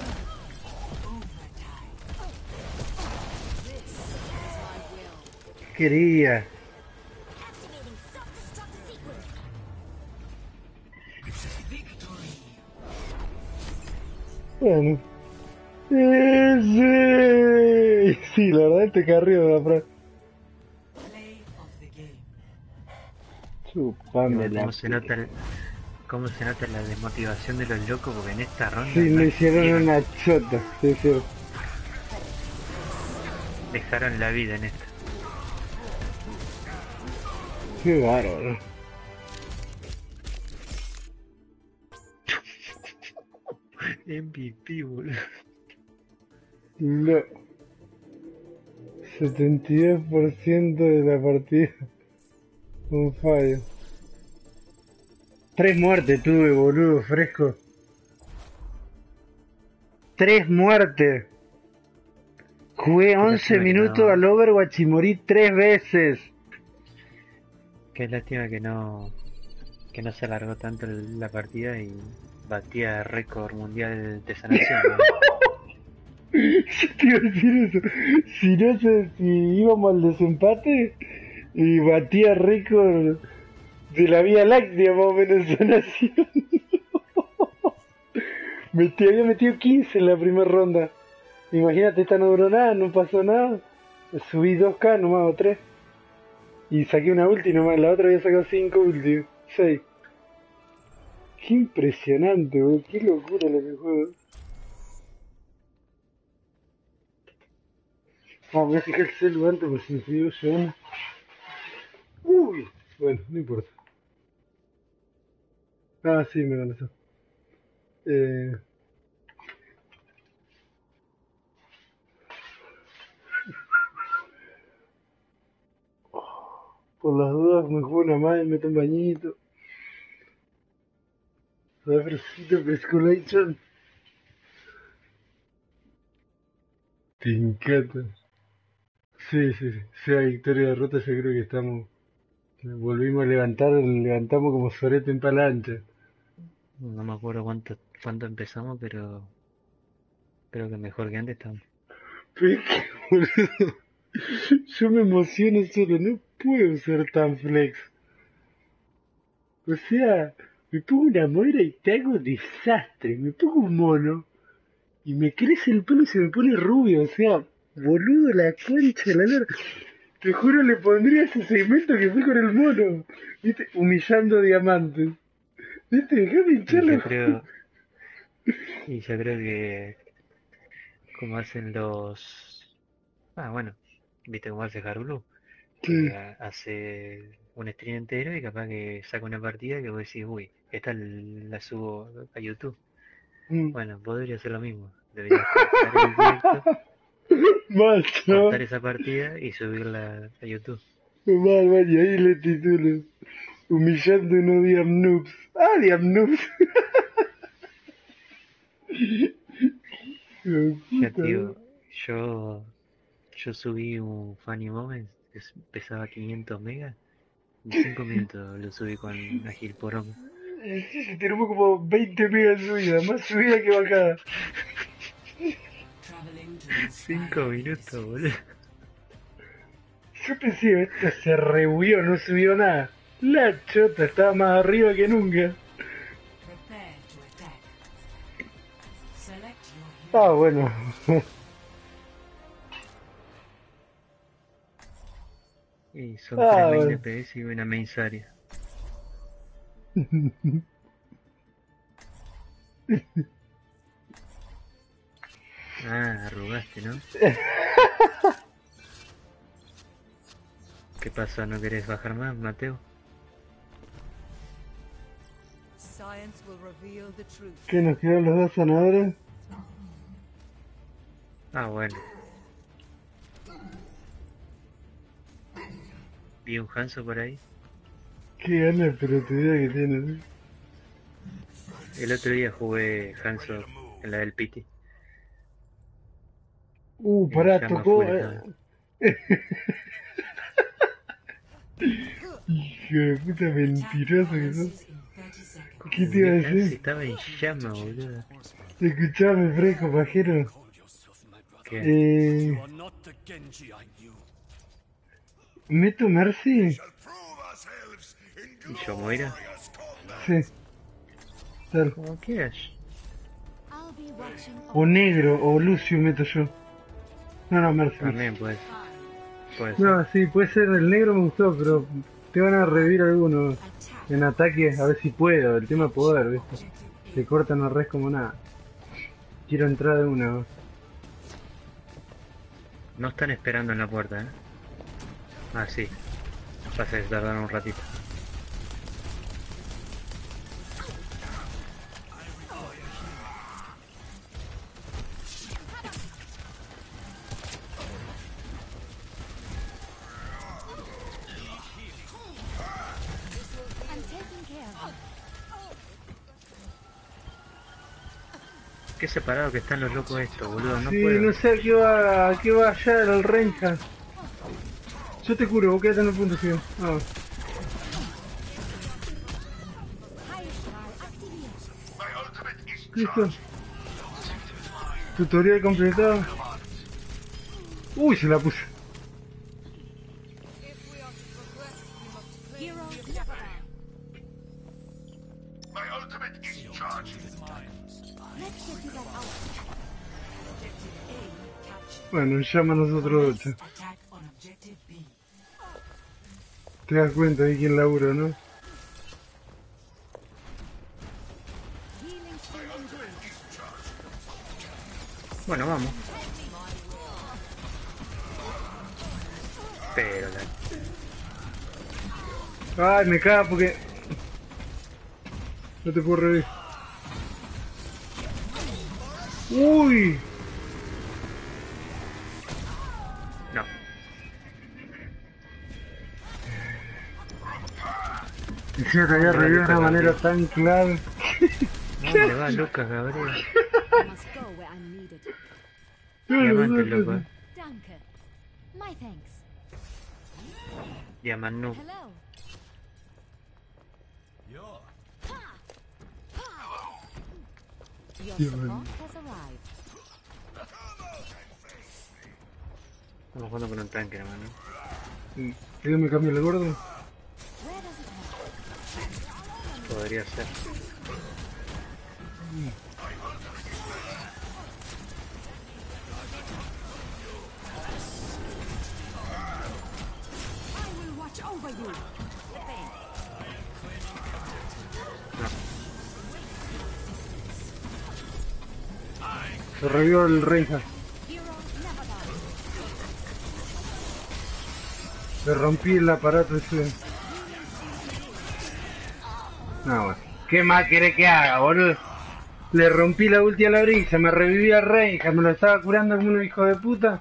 Quería. Activating self-destruct sequence. Bueno. ¡Ese! Sí, la verdad te carrió de la frase. play of the game. Chupame la Cómo se puta. nota el- cómo se nota la desmotivación de los locos porque en esta ronda Sí, no me hicieron hicieron- una chota, sí, sí. dejaron la vida en esta. Qué bárbaro. M V P, boludo. No. setenta y dos por ciento de la partida. Un fallo. Tres muertes tuve, boludo, fresco. Tres muertes. Jugué once lástima que minutos no. al Overwatch y morí tres veces. Qué lástima que no que no se alargó tanto el- la partida y batía récord mundial de sanación. ¿no? Yo te iba a decir eso. Si no sé si íbamos al desempate y batía récord de la Vía Láctea más o menos en sanación. Me te había metido quince en la primera ronda. Imagínate, esta no duró nada, no pasó nada. Subí dos K nomás o tres. Y saqué una ulti nomás, la otra había sacado cinco ulti. seis. Qué impresionante, boludo. Qué locura lo que juego. Ah, me voy a fijar el celular antes porque si me pidió yo una. Uy, bueno, no importa. Ah, sí, me conoció. Eh, por las dudas me juego una más y meto un bañito. A ver, fresquito, frescolation. Te encanta. Sí, sí, sí. Sea victoria o derrota, yo creo que estamos. Volvimos a levantar, levantamos como sorete en palancha. No me acuerdo cuánto, cuánto empezamos, pero creo que mejor que antes estamos. Pero es que, boludo, yo me emociono solo, no puedo ser tan flex. O sea, me pongo una moira y te hago desastre. Me pongo un mono y me crece el pelo y se me pone rubio. O sea, boludo, la concha de la lora. Te juro, le pondría ese segmento que fue con el mono. ¿Viste? Humillando diamantes. ¿Viste? Dejame Y hincharlo. yo creo, y yo creo que como hacen los... Ah, bueno, viste cómo hace Harulu, Sí. que ha- hace un stream entero y capaz que saca una partida que vos decís, uy, esta l- la subo a YouTube. Mm. Bueno, podría hacer lo mismo. Deberías cortar el directo, Macho. cortar esa partida y subirla a YouTube. Mal, mal, y ahí le titulo. Humillando unos Diam Noobs. Ah, Diam Noobs. Hijo de Ya puta, te ¿no? digo, yo, yo subí un Funny Moments que s- pesaba quinientos megas. En cinco minutos lo subí con Agil Poronga. Y sí, sí, tenemos como veinte megas subidas, más subida que bajada. Traveling to inspire cinco the minutos, mysteries. boludo. Yo pensé, esto se rebuió, no subió nada. La chota estaba más arriba que nunca. Prepare to attack. Select your hero. Ah, bueno. Y son tres Ah, main bueno. D P S y una main Zarya. Ah, arrugaste, ¿no? ¿Qué pasó? ¿No querés bajar más, Mateo? Science will reveal the truth. ¿Qué nos quedan los dos sanadores? Ah, bueno. Vi un Hanzo por ahí. Qué ganas pero te digo que tienes. ¿Eh? El otro día jugué Hanzo en la del Piti. Uh, Y pará, llama tocó. full Eh. estaba. Hijo de puta mentiroso que sos. Commences in thirty seconds. ¿Qué te iba a Jugué Hanzo y decir? estaba en llama, boludo. Escuchame, fresco, pajero. Call yourself my brother. ¿Qué? Eh. You are not the Genji I knew. ¿Meto Mercy? Shall prove ourselves in ¿Y yo Moira? glorious combat. Sí. Tal. ¿Cómo quieras? I'll be watching O negro, o Lucio meto yo. No, no, Mercy. También puede, puede ser. No, sí, puede ser el negro me gustó, pero te van a revivir algunos Attack. en ataque, a ver si puedo. El tema de poder, ¿viste? Te cortan la red como nada. Quiero entrar de una. No están esperando en la puerta, ¿eh? Ah, sí. Pasa que tardaron un ratito. I'm taking care of it. Qué separado que están los locos estos, boludo. No Sí, puedo. no sé a qué va, a qué va allá el Renja. Yo te curo, vos quedate en el punto, sí. Ah, Heilstrahl aktiviert. My ultimate is listo. Tutorial completado. Uy, se la puse. If we are to progress, we must claim Heroes the never objective. die. my ultimate is charged. Let's get you that out. Objective A captured. Bueno, llama a nosotros ocho. Attack on objective B. Te das cuenta de quién labura, ¿no? Bueno, vamos. Pero la... Ay, me caga porque... No te puedo revivir. Uy. No. Encima te había revivido de una manera tan clave. ¿Dónde va Lucas, Gabriel? I must go where I'm needed. Diamante, loco. eh. Danke. My thanks. Diamante, no. Hello. Your support has arrived. Estamos jugando con un tanque, hermano. Sí. ¿Quieres me cambio el gordo? Where does it hurt? Podría ser. I will watch over you. Se revivió el Reinhardt. Heroes never die. Le rompí el aparato ese. No, bueno. ¿Qué más querés que haga, boludo? Le rompí la ulti a la brisa, me reviví a Reinhardt, me lo estaba curando como un hijo de puta.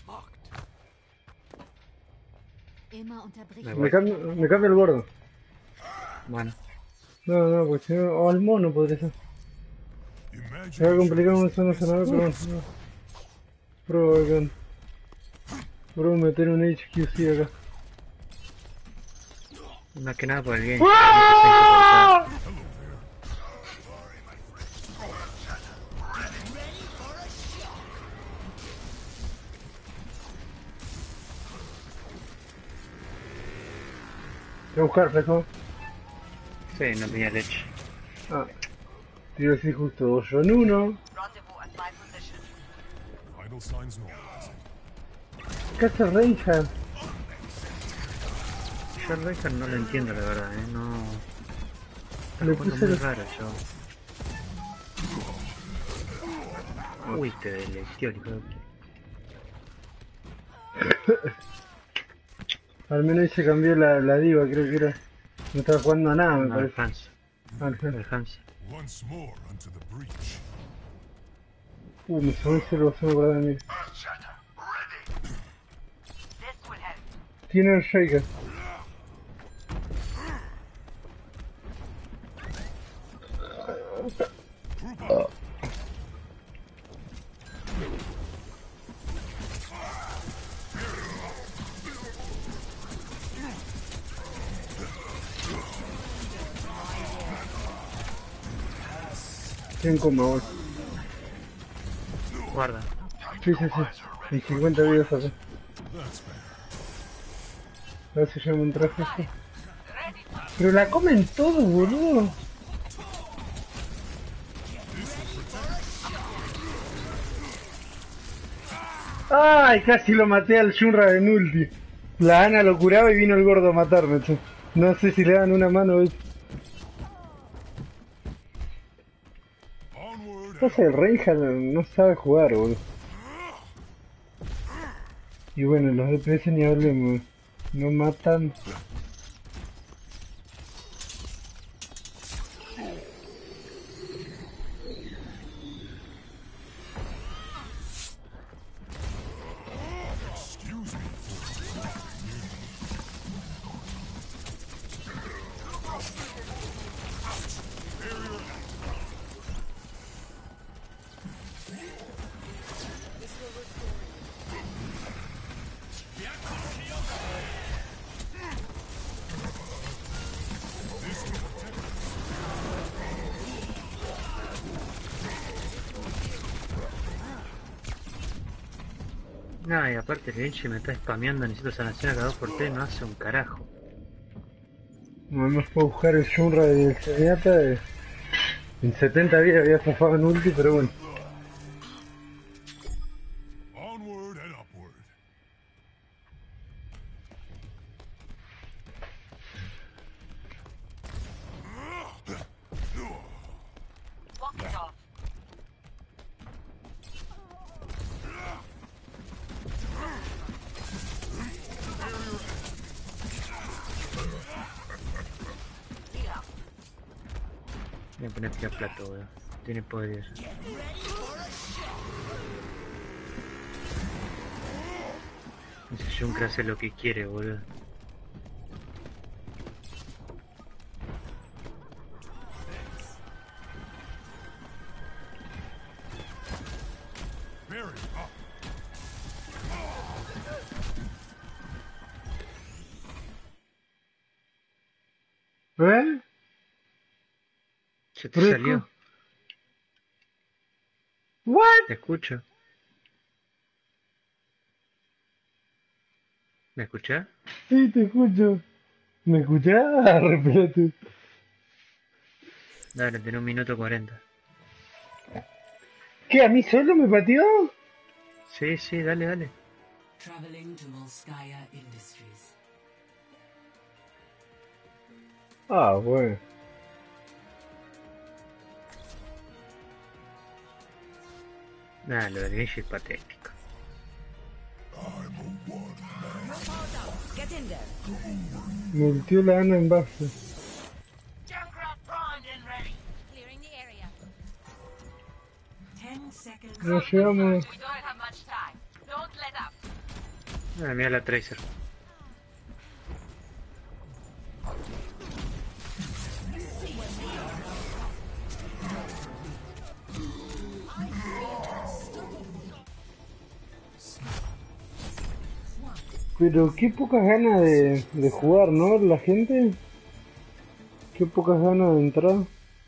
Immer unterbricht. Me Me voy. cambio, me cambio el gordo. Bueno. No, no, porque si no... O al mono podría ser. Se va a complicar un solo senador, pero bueno. No. Pruebo acá. Pruebo meter un H Q C acá. Más que nada por el bien. ¡Ah! Voy a buscar, flejo. Sí, no tenía leche. Ah. Tiro así justo dos en uno. Vital signs normalizing. ¿Qué hace Reinhardt? Yo el Reinhardt no lo entiendo, la verdad, eh. No... Está Le jugando puse muy el- raro, yo. Uy, te deleteó el hijo de puta. Al menos ahí se cambió la, la diva, creo que era. No estaba jugando a nada, me No, el parece. Hans. Al fin. El Hans. Once more unto the breach. Uh, me sonó el cero, se me acordaba de mí. Tiene el shaker. ¿Quién coma vos? Guarda. Sí, sí, sí. Y cincuenta vidas acá. That's better. A ver si llama un traje esto. Pero la comen todo, boludo. Ay, casi lo maté al Shunra de ulti. La Ana lo curaba y vino el gordo a matarme, che. No sé si le dan una mano hoy. Onward No sé, el Reinhardt no sabe jugar, boludo. Y bueno, los D P S ni hablemos. No matan. excuse me for No, y aparte el Genji me está spameando, necesito sanación a cada dos por tres, no hace un carajo. Vamos a buscar el Shunra del Zenyatta. eh. En setenta días había zafado en ulti, pero bueno. onward and upward. Voy a poner a tirar plato, weón. Tiene poder. Ese Junkra hace lo que quiere, boludo. ¿Eh? Se te Pero salió. escu- ¿What? Te escucho. ¿Me escuchás? Sí, te escucho. ¿Me escuchás? Repete. Dale, tenés un minuto cuarenta. ¿Qué? ¿A mí solo me pateó? Sí, sí, dale, dale. Traveling to Volskaya Industries. Ah, bueno. Nada, lo del Genji es patético. Get in there. Me ultió la Ana en base. Clearing the area. Ten seconds. No llegamos. We don't have much time. Don't let up. Ah, mira la Tracer. Pero qué pocas ganas de, de jugar, ¿no? La gente. Qué pocas ganas de entrar.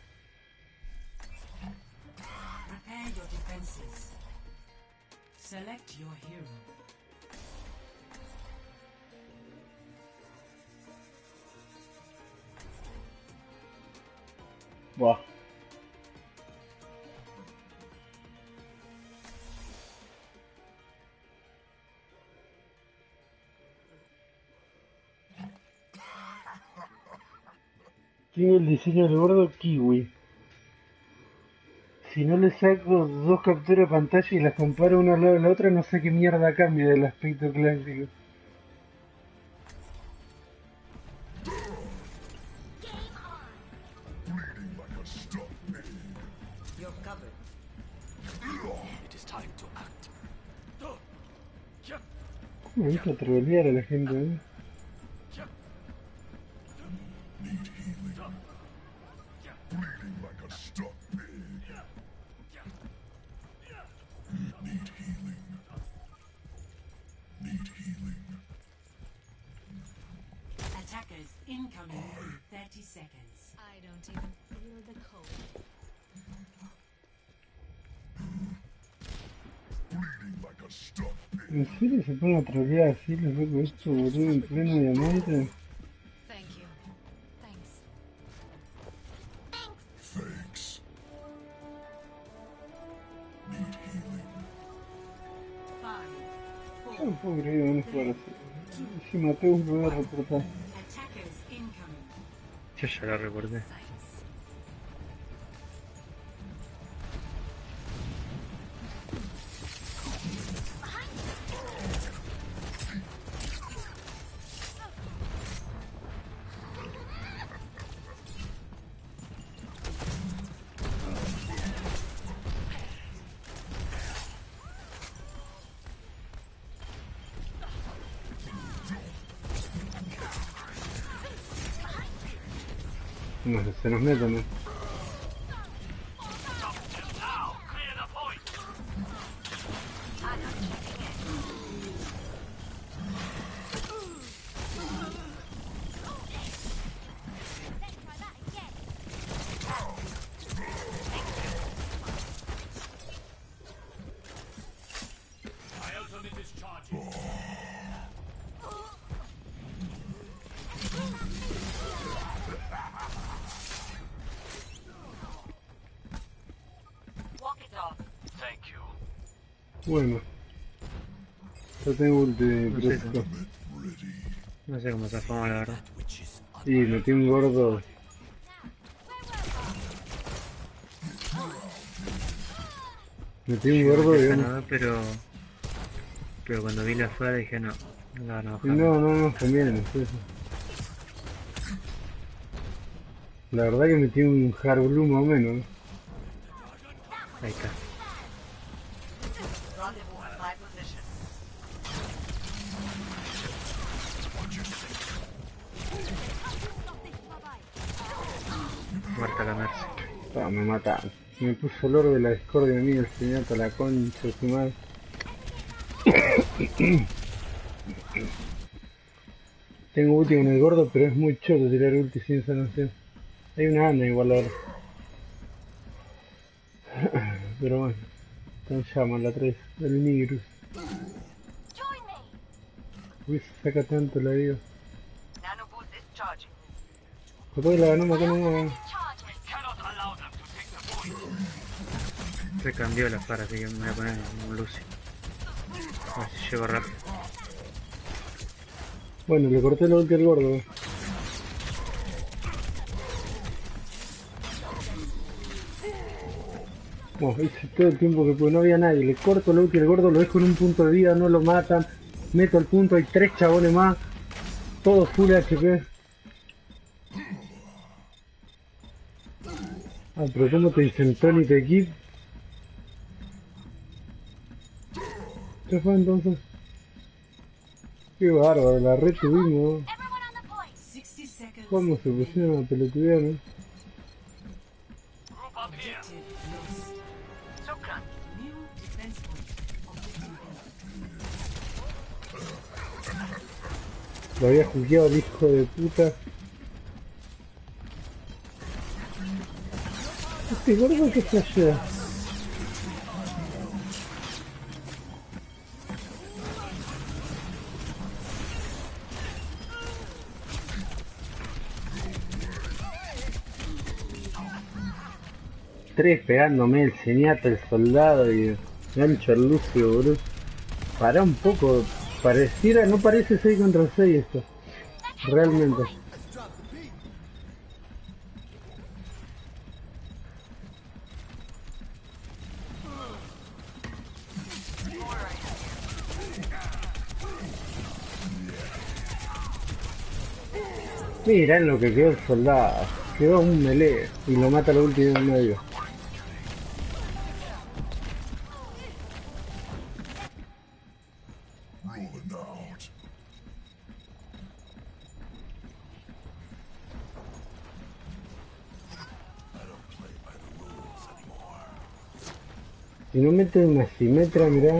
Prepare your defenses. Select your hero. Buah. Tiene el diseño del gordo kiwi. Si no le saco dos capturas de pantalla y las comparo una al lado de la otra, no sé qué mierda cambia del aspecto clásico. You're covered. It is time to act. Me gusta trolear a la gente, ¿eh? Bleeding like a stuck pig. Need healing. Need healing. Attackers incoming in thirty seconds. I don't even feel the cold. Bleeding like a stuck pig. ¿En serio se pone a trolear así los locos esto, boludo, en pleno diamante? Thank you. Thanks. Thanks. Need healing. Five, Yo no four, puedo creer que van a jugar así. Si Mateus lo voy a reportar. attackers incoming. Yo ya la recordé. No sé, se nos meten, ¿eh? Bueno. Yo tengo ulti de No sé, fresco. no sé cómo zafamos, la verdad. Y metí un gordo. Metí un gordo y Esa bueno. no, pero... Pero cuando vi la fuera dije no. No la van a Y bajar. no, no nos conviene, es eso. La verdad que metí un hard blue más o menos. Ahí está. Rendezvous at my position. Muerta la Mercy. Ah, me mataron. Me puso el orbe de la discordia a mí, el señor a la concha de su madre. Tengo ulti con el gordo, pero es muy choto tirar ulti sin sanación. Hay una Ana igual ahora. Pero bueno, ¿cómo se llama la tres? El Nigrus. Uy, se saca tanto la vida. Nano boost discharging. Capaz que la ganamos acá nomás. Cannot allow them to take the point. Se cambió la para, así que me voy a poner un Lucy. A ver si llego rápido. Bueno, le corté la ulti al gordo. Bueno, hice todo el tiempo que pude, no había nadie. Le corto la ulti al gordo, lo dejo en un punto de vida, no lo matan. Meto el punto, hay tres chabones más. Todos full H P. Ah, pero ¿cómo te dicen Tony te equip? ¿Qué fue entonces? Qué bárbaro, la red tuvimos. sixty seconds. ¿Cómo se pusieron a pelotudear, no? Group up here. Shukran. New defense point. Objective. Lo había jugueado el hijo de puta. Este gordo que se hace. Tres pegándome el Zenyatta, el soldado y gancho al Lucio, boludo. Pará un poco, pareciera, no parece seis contra seis esto. Realmente. Mirá en lo que quedó el soldado. Quedó un melee y lo mata la última en medio. Rolling out. I don't play by the rules anymore. Si no mete una simetra, mirá.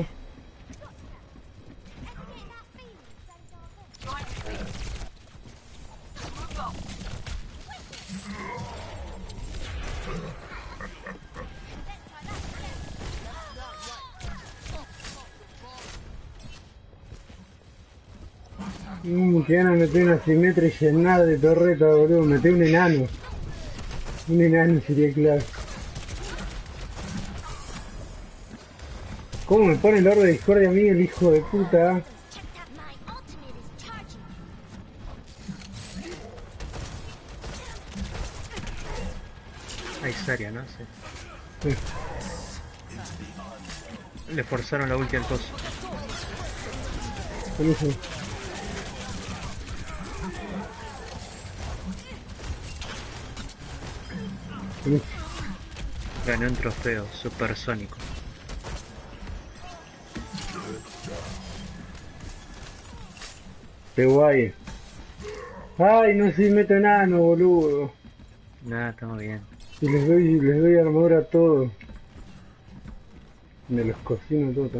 Mmm, que van a meter una simetria llenada de torreta, boludo. Metí un enano. Un enano sería claro. ¿Cómo me pone el orbe de discordia a mí, el hijo de puta? Hay Zarya, ¿no? Sí. Sí. Le forzaron la ulti al coso. Con eso. Con eso. Gané un trofeo supersónico. Qué guay. Ay, no sé si meto enano, boludo. Nada, estamos bien. Y les doy, les doy armadura a todos. Me los cocino todo.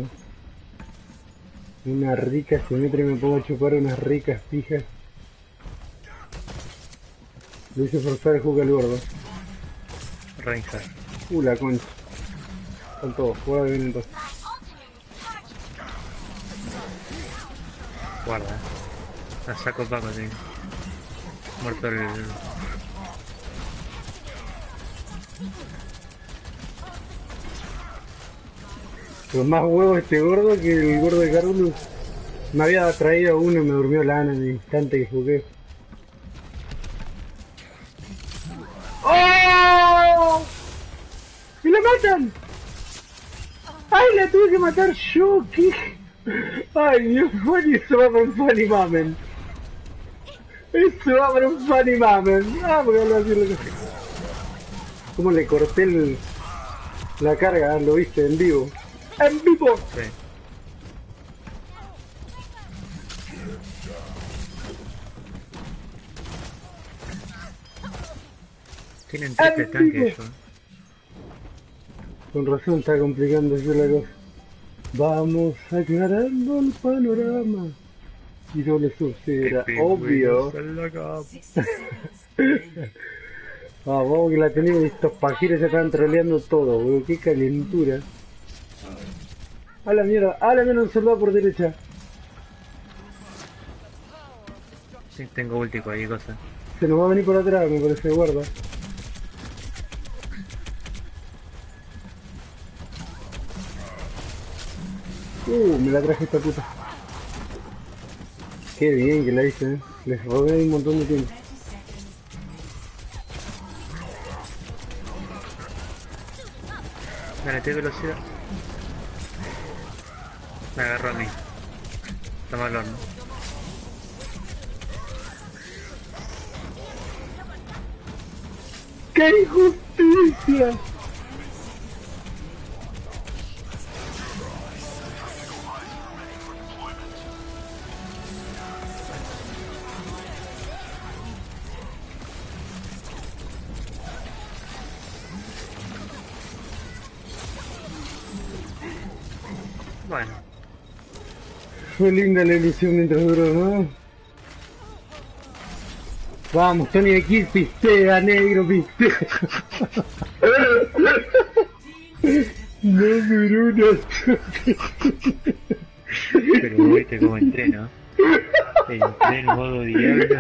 Una rica simetría y me pongo a chupar unas ricas pijas. Lo hice forzar el juego al gordo. Reinhardt. Uh, la concha. Están todos, jugada bien entonces. Guarda. eh. La saco Paco, sí. Muerto el... Con más huevo este gordo que el gordo de Carlos. Me había traído uno y me durmió la Ana en el instante que jugué. ¡Oh! ¡Y la matan! ¡Ay, la tuve que matar yo! ¿Qué? ¡Ay, Dios! Funny, eso va por un funny moment. Eso va por un funny moment. Ah, porque no decir lo que... ¿Cómo le corté el, la carga? Lo viste en vivo. ¡En vivo! Sí. Tienen triple tanque ellos. Con razón está complicándose la cosa. Vamos aclarando el panorama. Y doble sub, sí, era obvio. Ah, vamos que la teníamos y estos pajeros ya estaban troleando todo, boludo. Qué calentura. A la mierda, a la mierda, un soldado por derecha. Sí, tengo ulti, cualquier cosa. Se nos va a venir por atrás, me parece, guarda. Uh, me la traje esta puta. Qué bien que la hice, eh. Les robé un montón de tiempo. Ganate velocidad. Me agarró a mí. Toma el horno. ¡Qué injusticia! Bueno. Fue linda la ilusión mientras duró, ¿no? Vamos, Tony aquí, pistea, negro, pistea. No duró una. Pero viste cómo entreno. Entré en modo diablo.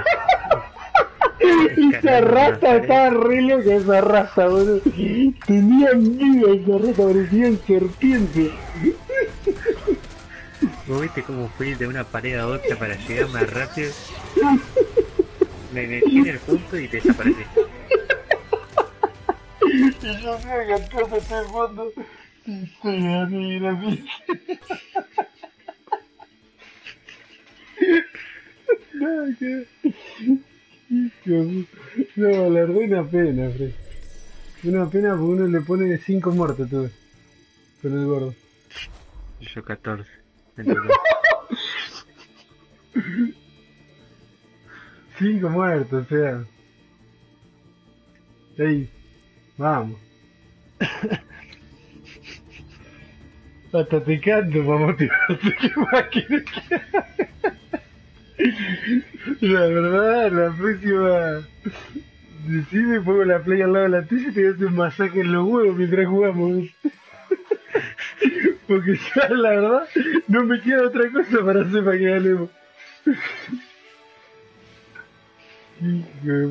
Esa rata estaba re loca, esa rata, boludo. Tenía vida esa rata, parecían serpientes. ¿Vos viste cómo fui de una pared a otra para llegar más rápido? Me metí en el punto y desaparecí. Y yo sé que entonces todo el mundo dice así, así. No, que... No, la verdad una pena, Fred. Una pena porque uno le pone cinco muertos tuve. Con el gordo. Yo catorce. Entonces, cinco muertos, o sea. Ey, vamos. Hasta te canto para motivarte. ¿Qué más quieres que haga? La verdad, la próxima. Si me pongo la play al lado de la tuya, te voy a hacer un masacre en los huevos mientras jugamos. Porque ya, la verdad, no me queda otra cosa para hacer para que ganemos. Hijo de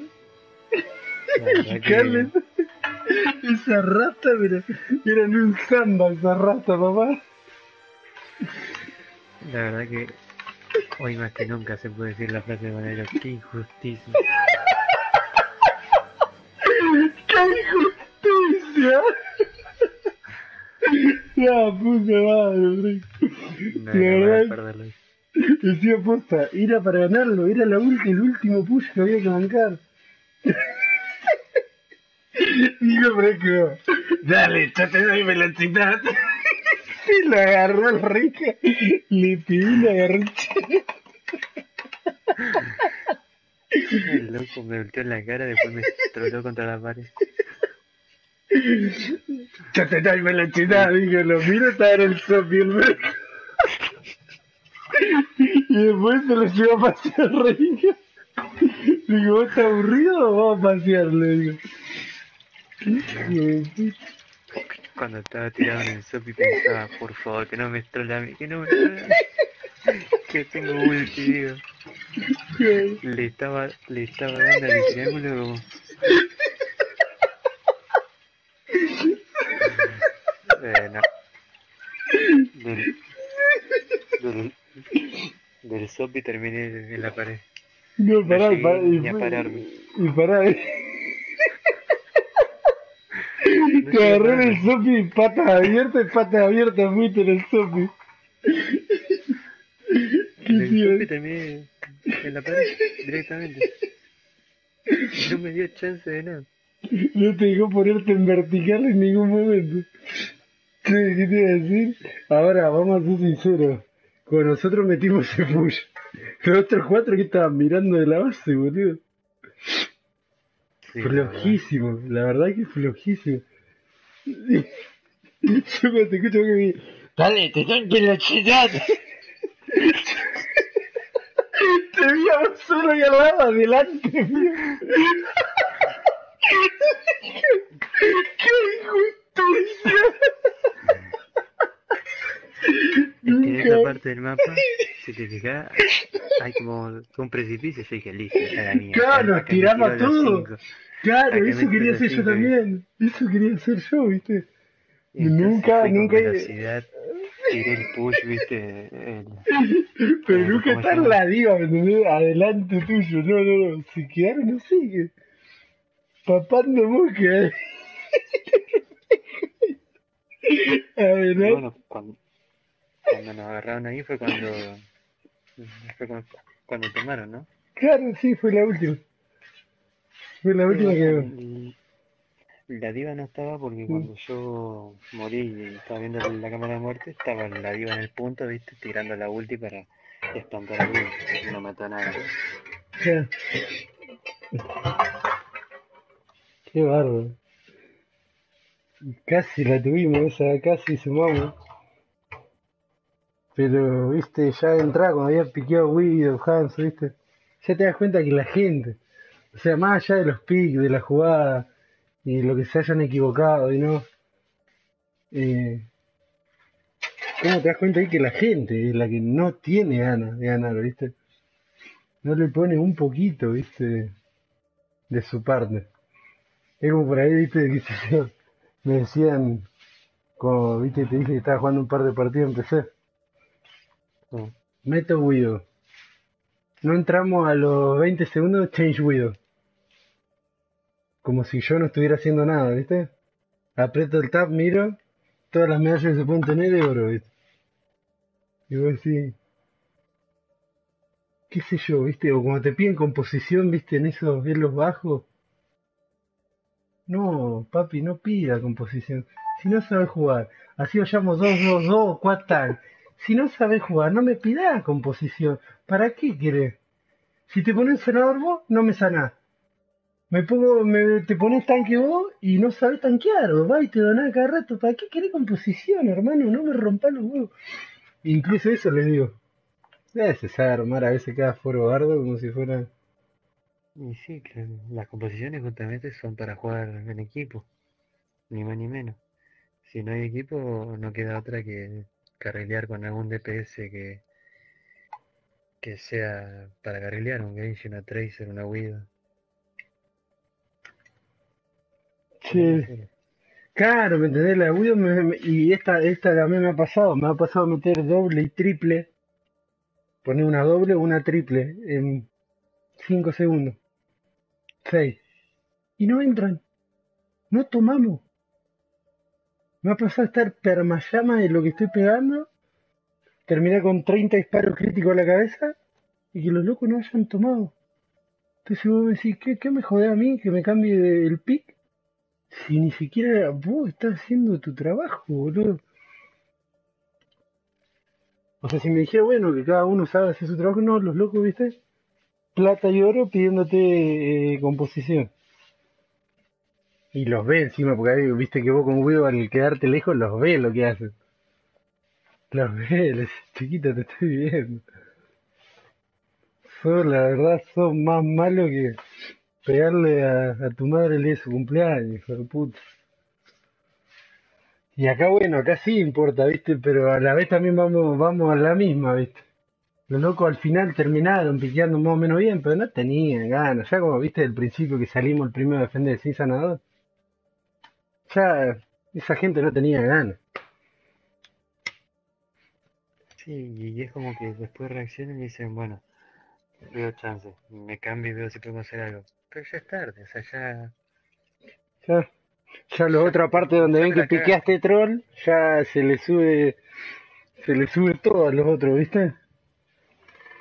puta. Carles, esa rata, pero eran un samba esa rata, papá. la verdad que hoy más que nunca se puede decir la frase de manera qué injusticia. ¡Qué injusticia! La puta madre, No la hay verdad, de perderlo. decía posta, era para ganarlo, era la ulti, el último push que había que bancar. Digo, Freco, dale, ya te doy velocidad. Y lo agarró el rico, le pidió y lo agarró el che. El loco me volteó en la cara, después me troló contra la pared. Ya te doy velocidad, dije, lo miro, estaba en el zombie el Freco. Y después se lo llevó a pasear, rico. Digo, ¿vos estás aburrido o vamos a pasear? Le digo. Cuando estaba tirado en el sopi pensaba, por favor, que no me trola a mí, que no me trola a mí, que tengo ulti, digo. Le estaba, le estaba dando al triángulo como... Eh, no. Del, del, del sopi terminé en la pared. No, No pará, llegué pará, y, ni a pararme. y pará, eh. No Te llegué a agarré en el pararme. zombie, patas abiertas, patas abiertas, fuiste en el zombie. ¿Qué Del sopi hicieron? terminé en la pared, directamente. No me dio chance de nada. No te dejó ponerte en vertical en ningún momento. Che, ¿qué te iba a decir? Ahora, vamos a ser sinceros. Cuando nosotros metimos el push, los otros cuatro que estaban mirando de la base, boludo. Sí, la verdad. Flojísimo, la verdad que flojísimo. Yo cuando te escucho que me... Dale, te están pelochillando. Te veíamos solo y al lado, adelante, mío. ¡Qué injusticia! Es que en esa Nunca. parte del mapa, si te fijas, hay como un precipicio. Yo dije, listo, esa es la mía. Claro, Acá, nos acá me tiramos tiro los todo. cinco. Claro, Acá me eso tiro quería los hacer yo cinco, ¿viste? también. Eso quería hacer yo, ¿viste? Y entonces Nunca, fui con nunca. velocidad, tiré el push, ¿viste? El, Pero el, nunca ¿cómo se estar llama? la diva, ¿me entendés? Adelante tuyo. No, no, no. Se quedaron así, que papando mosca. Y Adelante. bueno, cuando, cuando nos agarraron ahí fue cuando, fue cuando, cuando tomaron, ¿no? Claro, sí, fue la última. Fue la Sí, última bueno, que. y la diva no estaba porque cuando yo morí y estaba viendo la cámara de muerte, estaba la diva en el punto, ¿viste? Tirando la ulti para espantar al Will. Y no mató a nadie. Ya. Qué bárbaro. Casi la tuvimos esa, casi sumamos. Pero, viste, ya de entrada cuando había piqueado Guido, Hans, viste, ya te das cuenta que la gente, o sea, más allá de los picks, de la jugada y lo que se hayan equivocado y no, eh, ¿cómo te das cuenta ahí que la gente es la que no tiene ganas de ganar, viste? No le pone un poquito, viste, de su parte. Es como por ahí, viste, que sé yo, me decían, como, viste, te dije que estaba jugando un par de partidos en P C. Sí. Meto Guido. No entramos a los veinte segundos, change Widow. Como si yo no estuviera haciendo nada, ¿viste? Aprieto el tab, miro, todas las medallas que se pueden tener de oro, ¿viste? Y vos decís, qué sé yo, ¿viste? O cuando te piden composición, ¿viste? En esos velos bajos. No, papi, no pida composición. Si no sabes jugar, así vayamos dos dos dos cuatro tal. Si no sabes jugar, no me pidas composición. ¿Para qué querés? Si te pones sanador vos, no me sanás. Me pongo, me, te pones tanque vos y no sabés tanquear, o va y te donás cada rato. ¿Para qué querés composición, hermano? No me rompas los huevos. Incluso eso les digo. Es se sabe armar a veces cada foro bardo como si fuera. Y sí, claro, las composiciones justamente son para jugar en equipo, ni más ni menos. Si no hay equipo, no queda otra que carrilear con algún D P S que, que sea para carrilear, un Genji, una Tracer, una Widow. Tenés que Che, hacerlo. claro, ¿me entendés? La Widow me- me- y esta, esta también me ha pasado. Me ha pasado meter doble y triple. Poner una doble o una triple en cinco segundos. seis. Y no entran. No tomamos. Me ha pasado estar permayama de lo que estoy pegando. Terminar con treinta disparos críticos a la cabeza. Y que los locos no hayan tomado. Entonces vos decís, ¿qué, qué me jode a mí que me cambie de- el pick? Si ni siquiera vos estás haciendo tu trabajo, boludo. O sea, si me dijera, bueno, que cada uno sabe hacer su trabajo, no, los locos, ¿viste? Plata y oro pidiéndote eh, composición. Y los ve encima, porque ahí, viste que vos con Widow al quedarte lejos, los ve lo que hacen. Los ve, les dice, chiquita, te estoy viendo. Sos, la verdad, sos más malo que pegarle a, a tu madre el día de su cumpleaños, hijo de puta. Y acá, bueno, acá sí importa, ¿viste? Pero a la vez también vamos, vamos a la misma, ¿viste? Los locos al final terminaron piqueando más o menos bien, pero no tenían ganas. Ya como viste del principio que salimos el primero a defender sin sanador, ya esa gente no tenía ganas. Sí, y es como que después reaccionan y dicen, bueno, veo chance, me cambio y veo si podemos hacer algo. Pero ya es tarde, o sea, ya, Ya, ya la ya, otra parte donde ya ven me que la cagaste. piqueaste troll, ya se le sube, se le sube todo a los otros, ¿viste?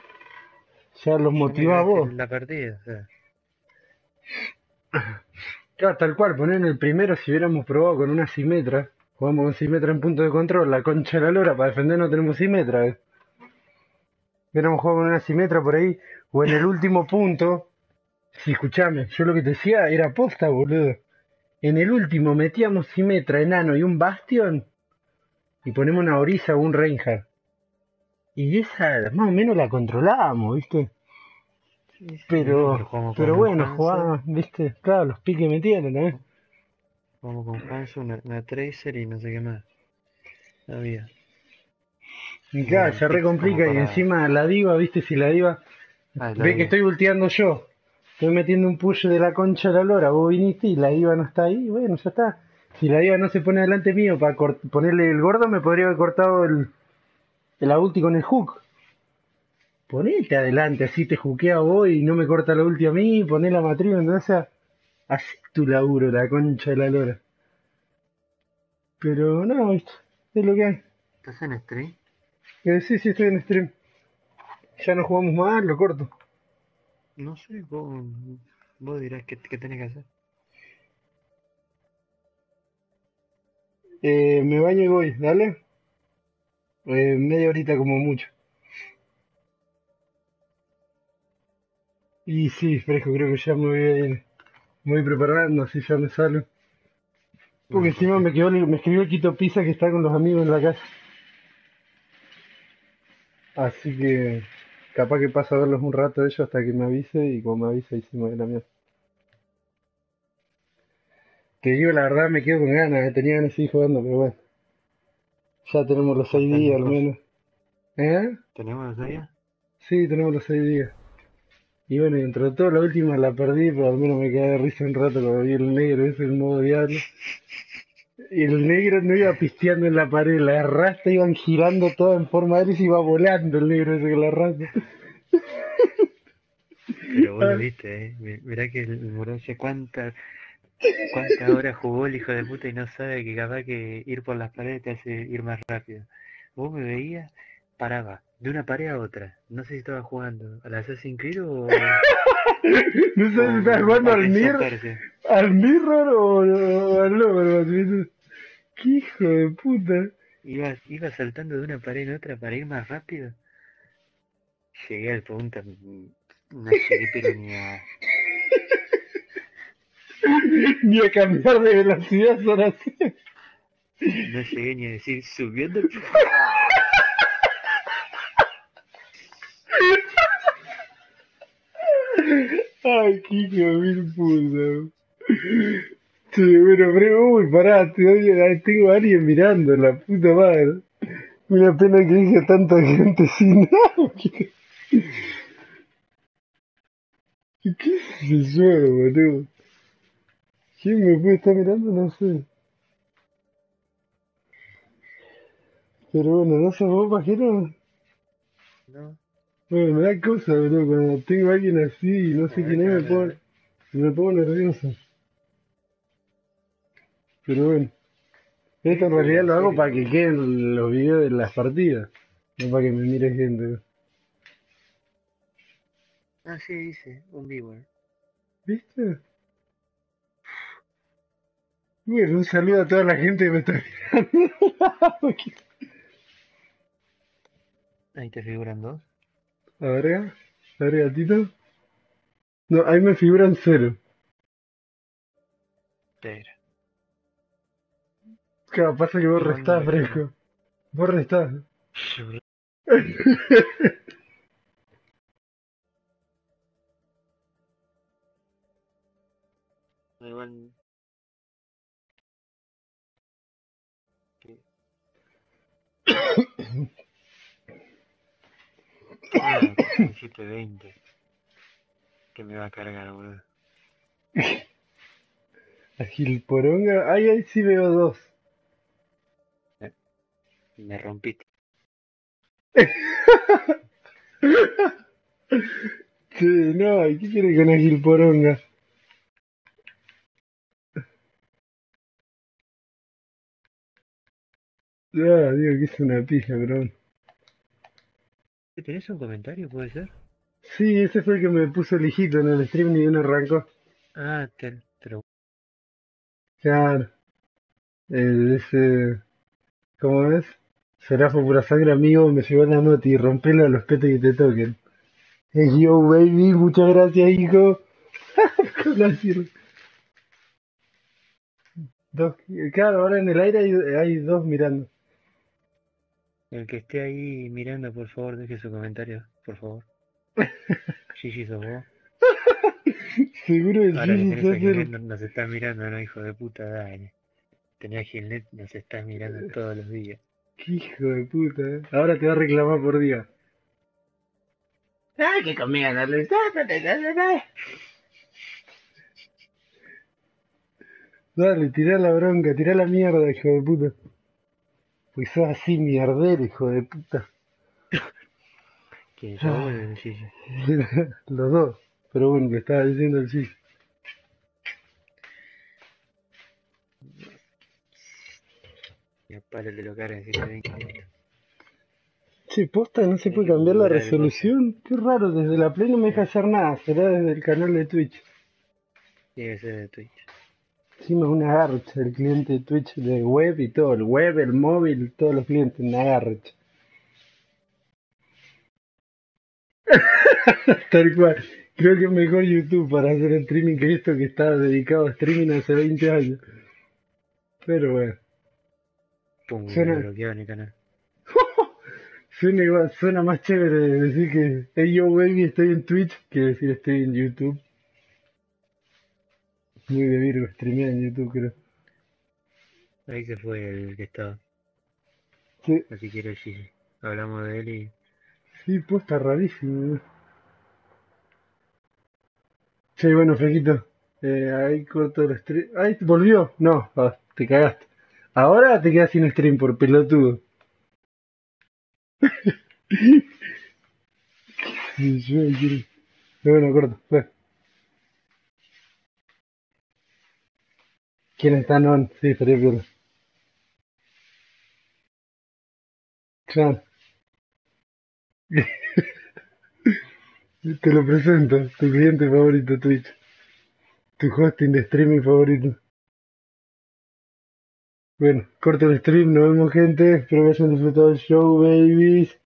Ya los Ya me motiva a cagaste vos. la partida, o sea. Claro, tal cual, poner en el primero si hubiéramos probado con una Symmetra, jugamos con Symmetra en punto de control, la concha de la lora, para defender no tenemos Symmetra, eh. Hubiéramos jugado con una Symmetra por ahí, o en el último punto, si escuchame, yo lo que te decía era posta, boludo. En el último metíamos Symmetra, enano y un Bastion, y ponemos una Orisa o un Reinhardt. Y esa más o menos la controlábamos, ¿viste? Sí, sí, Pero, nosotros jugamos pero con un bueno, Hanzo, jugaba, ¿viste? Claro, los piques metieron, ¿eh? jugamos con Hanzo, una, una Tracer y no sé qué más. Había. Y No claro, eran se picks como recomplica y para. encima la diva, ¿viste? Si la diva Ah, la ve que diva. estoy ulteando yo, estoy metiendo un push de la concha de la lora, vos viniste y la diva no está ahí, bueno, ya está. Si la diva no se pone delante mío para ponerle el gordo, me podría haber cortado el, el ulti con el hook. Ponete adelante, así te juquea vos y no me corta la ulti a mí, poné la matriz, entonces así tu laburo, la concha de la lora. Pero no, ¿viste? Es lo que hay. ¿Estás en stream? Eh, sí, sí, estoy en stream. Ya no jugamos más, lo corto. No sé, vos, vos dirás qué, qué tenés que hacer. Eh, me baño y voy, ¿dale? Eh, media horita como mucho. Y sí, fresco, creo que ya me voy a ir, me voy preparando, así ya me salgo. Porque Bueno, encima me perfecto. quedó, me escribió el Quito Pizza que está con los amigos en la casa. Así que capaz que paso a verlos un rato ellos hasta que me avise y como me avise hicimos de la mía. Te digo la verdad, me quedo con ganas, eh, tenía ganas de seguir jugando, pero bueno, ya tenemos los seis Faltan días las al cosas. menos. ¿Eh? ¿Tenemos los días? Sí, tenemos los seis días. Y bueno, y entre todo la última la perdí, pero al menos me quedé de risa un rato cuando vi el negro, ese el modo diablo. Y el negro no iba pisteando en la pared, las rastas iban girando todas en forma de hélice y iba volando el negro ese con la rasta. Pero vos lo Ah, viste, eh. Mi- Mirá que el Muralla cuántas cuántas horas jugó el hijo de puta y no sabe que capaz que ir por las paredes te hace ir más rápido. Vos me veías, paraba de una pared a otra. No sé si estaba jugando al Assassin's Creed o, no sé si estás o jugando al al Prince of Mir, Persia. al Mirror o, o al Overwatch, ¿viste? ¡Qué hijo de puta! Iba, iba saltando de una pared en otra para ir más rápido. Llegué al punto, mm, no llegué pero ni a, Ni a cambiar de velocidad son así. no llegué ni a decir subiendo el... Ay, qué hijo de mil puta. Sí, bueno, pero uy, pará, te odio, ahí tengo a alguien mirando, la puta madre. Una pena que dije a tanta gente sin nada. ¿Qué, qué es ese juego, boludo? ¿Quién me puede estar mirando? No sé. Pero bueno, ¿no sos vos, pajero? No, Bueno, me da cosa, boludo, cuando tengo a alguien así y no a sé ver, quién es, me a pongo, ver. me pongo nervioso. Pero bueno, esto Sí, en sí, realidad en lo hago para serio. que queden los videos de las partidas, no para que me mire gente. Ah, sí, dice, un viewer. ¿Viste? Bueno, un saludo a toda la gente que me está mirando. Ahí te figuran dos. A ver, a ver, gatito. No, ahí me figuran cero. Pero, Claro, pasa que vos igual no restás, me suena. fresco. Vos restás. Igual que... Ah, dijiste veinte. Que me va a cargar, boludo. A Gilporonga. Ay, ahí sí veo dos. Eh, Me rompiste. Sí, no, ¿y qué quiere con la Gilporonga? Ah, digo que es una pija, pero... ¿Tenés un comentario, puede ser? Sí, ese fue el que me puso el hijito en el stream y uno arrancó. Ah, te, te lo Claro. Eh, ese, ¿cómo es? Serafo pura sangre amigo, me llegó la nota y rompelo a los petes que te toquen. Hey yo baby, muchas gracias hijo. Gracias. Dos, claro, ahora en el aire hay, hay dos mirando. El que esté ahí mirando, por favor, deje su comentario, por favor. Gigi, sos vos. Seguro el Ahora que Gigi tenés se a hace Gilnet el... no- nos estás mirando, ¿no, hijo de puta? Dale. Tenés a Gilnet, nos estás mirando todos los días. Qué hijo de puta, eh. Ahora te va a reclamar por día. ¡Ay, qué comida! Dale, dale, tirá la bronca, tirá la mierda, hijo de puta. Pues sos así mierdero, hijo de puta. ¿Quién, yo o el Gigi? Los dos. Pero bueno, le estaba diciendo el Gigi. Y para el de lo cara, decirle bien quieto. Che, posta, no se puede Eh, cambiar la fuera de resolución. Qué raro, desde la Play no me deja hacer nada. Será desde el canal de Twitch. Tiene que ser de Twitch. Encima es una garcha el cliente de Twitch de web y todo. El web, el móvil, todos los clientes, una garcha. Tal cual. Creo que es mejor YouTube para hacer streaming que esto que está dedicado a streaming hace veinte años. Pero bueno. Pum, me Suena, bloqueado en el canal. suena, igual- suena más chévere decir que hey yo baby estoy en Twitch que decir estoy en YouTube. Muy de Virgo streamear en YouTube creo. Ahí se fue el que estaba. Sí, Así que era el Gigi. Hablamos de él y... sí, posta rarísimo. eh. Che, bueno, Flequito. Eh, ahí corto el stream. Ahí volvió. No, ah, te cagaste. Ahora te quedas sin stream por pelotudo. Sí, yo quiero- Pero bueno, corto. Fue. ¿Quién está on? Sí, estaría piola. Claro. Te lo presento. Tu cliente favorito Twitch. Tu hosting de streaming favorito. Bueno, corto el stream. Nos vemos, gente. Espero que hayan disfrutado el show, babies.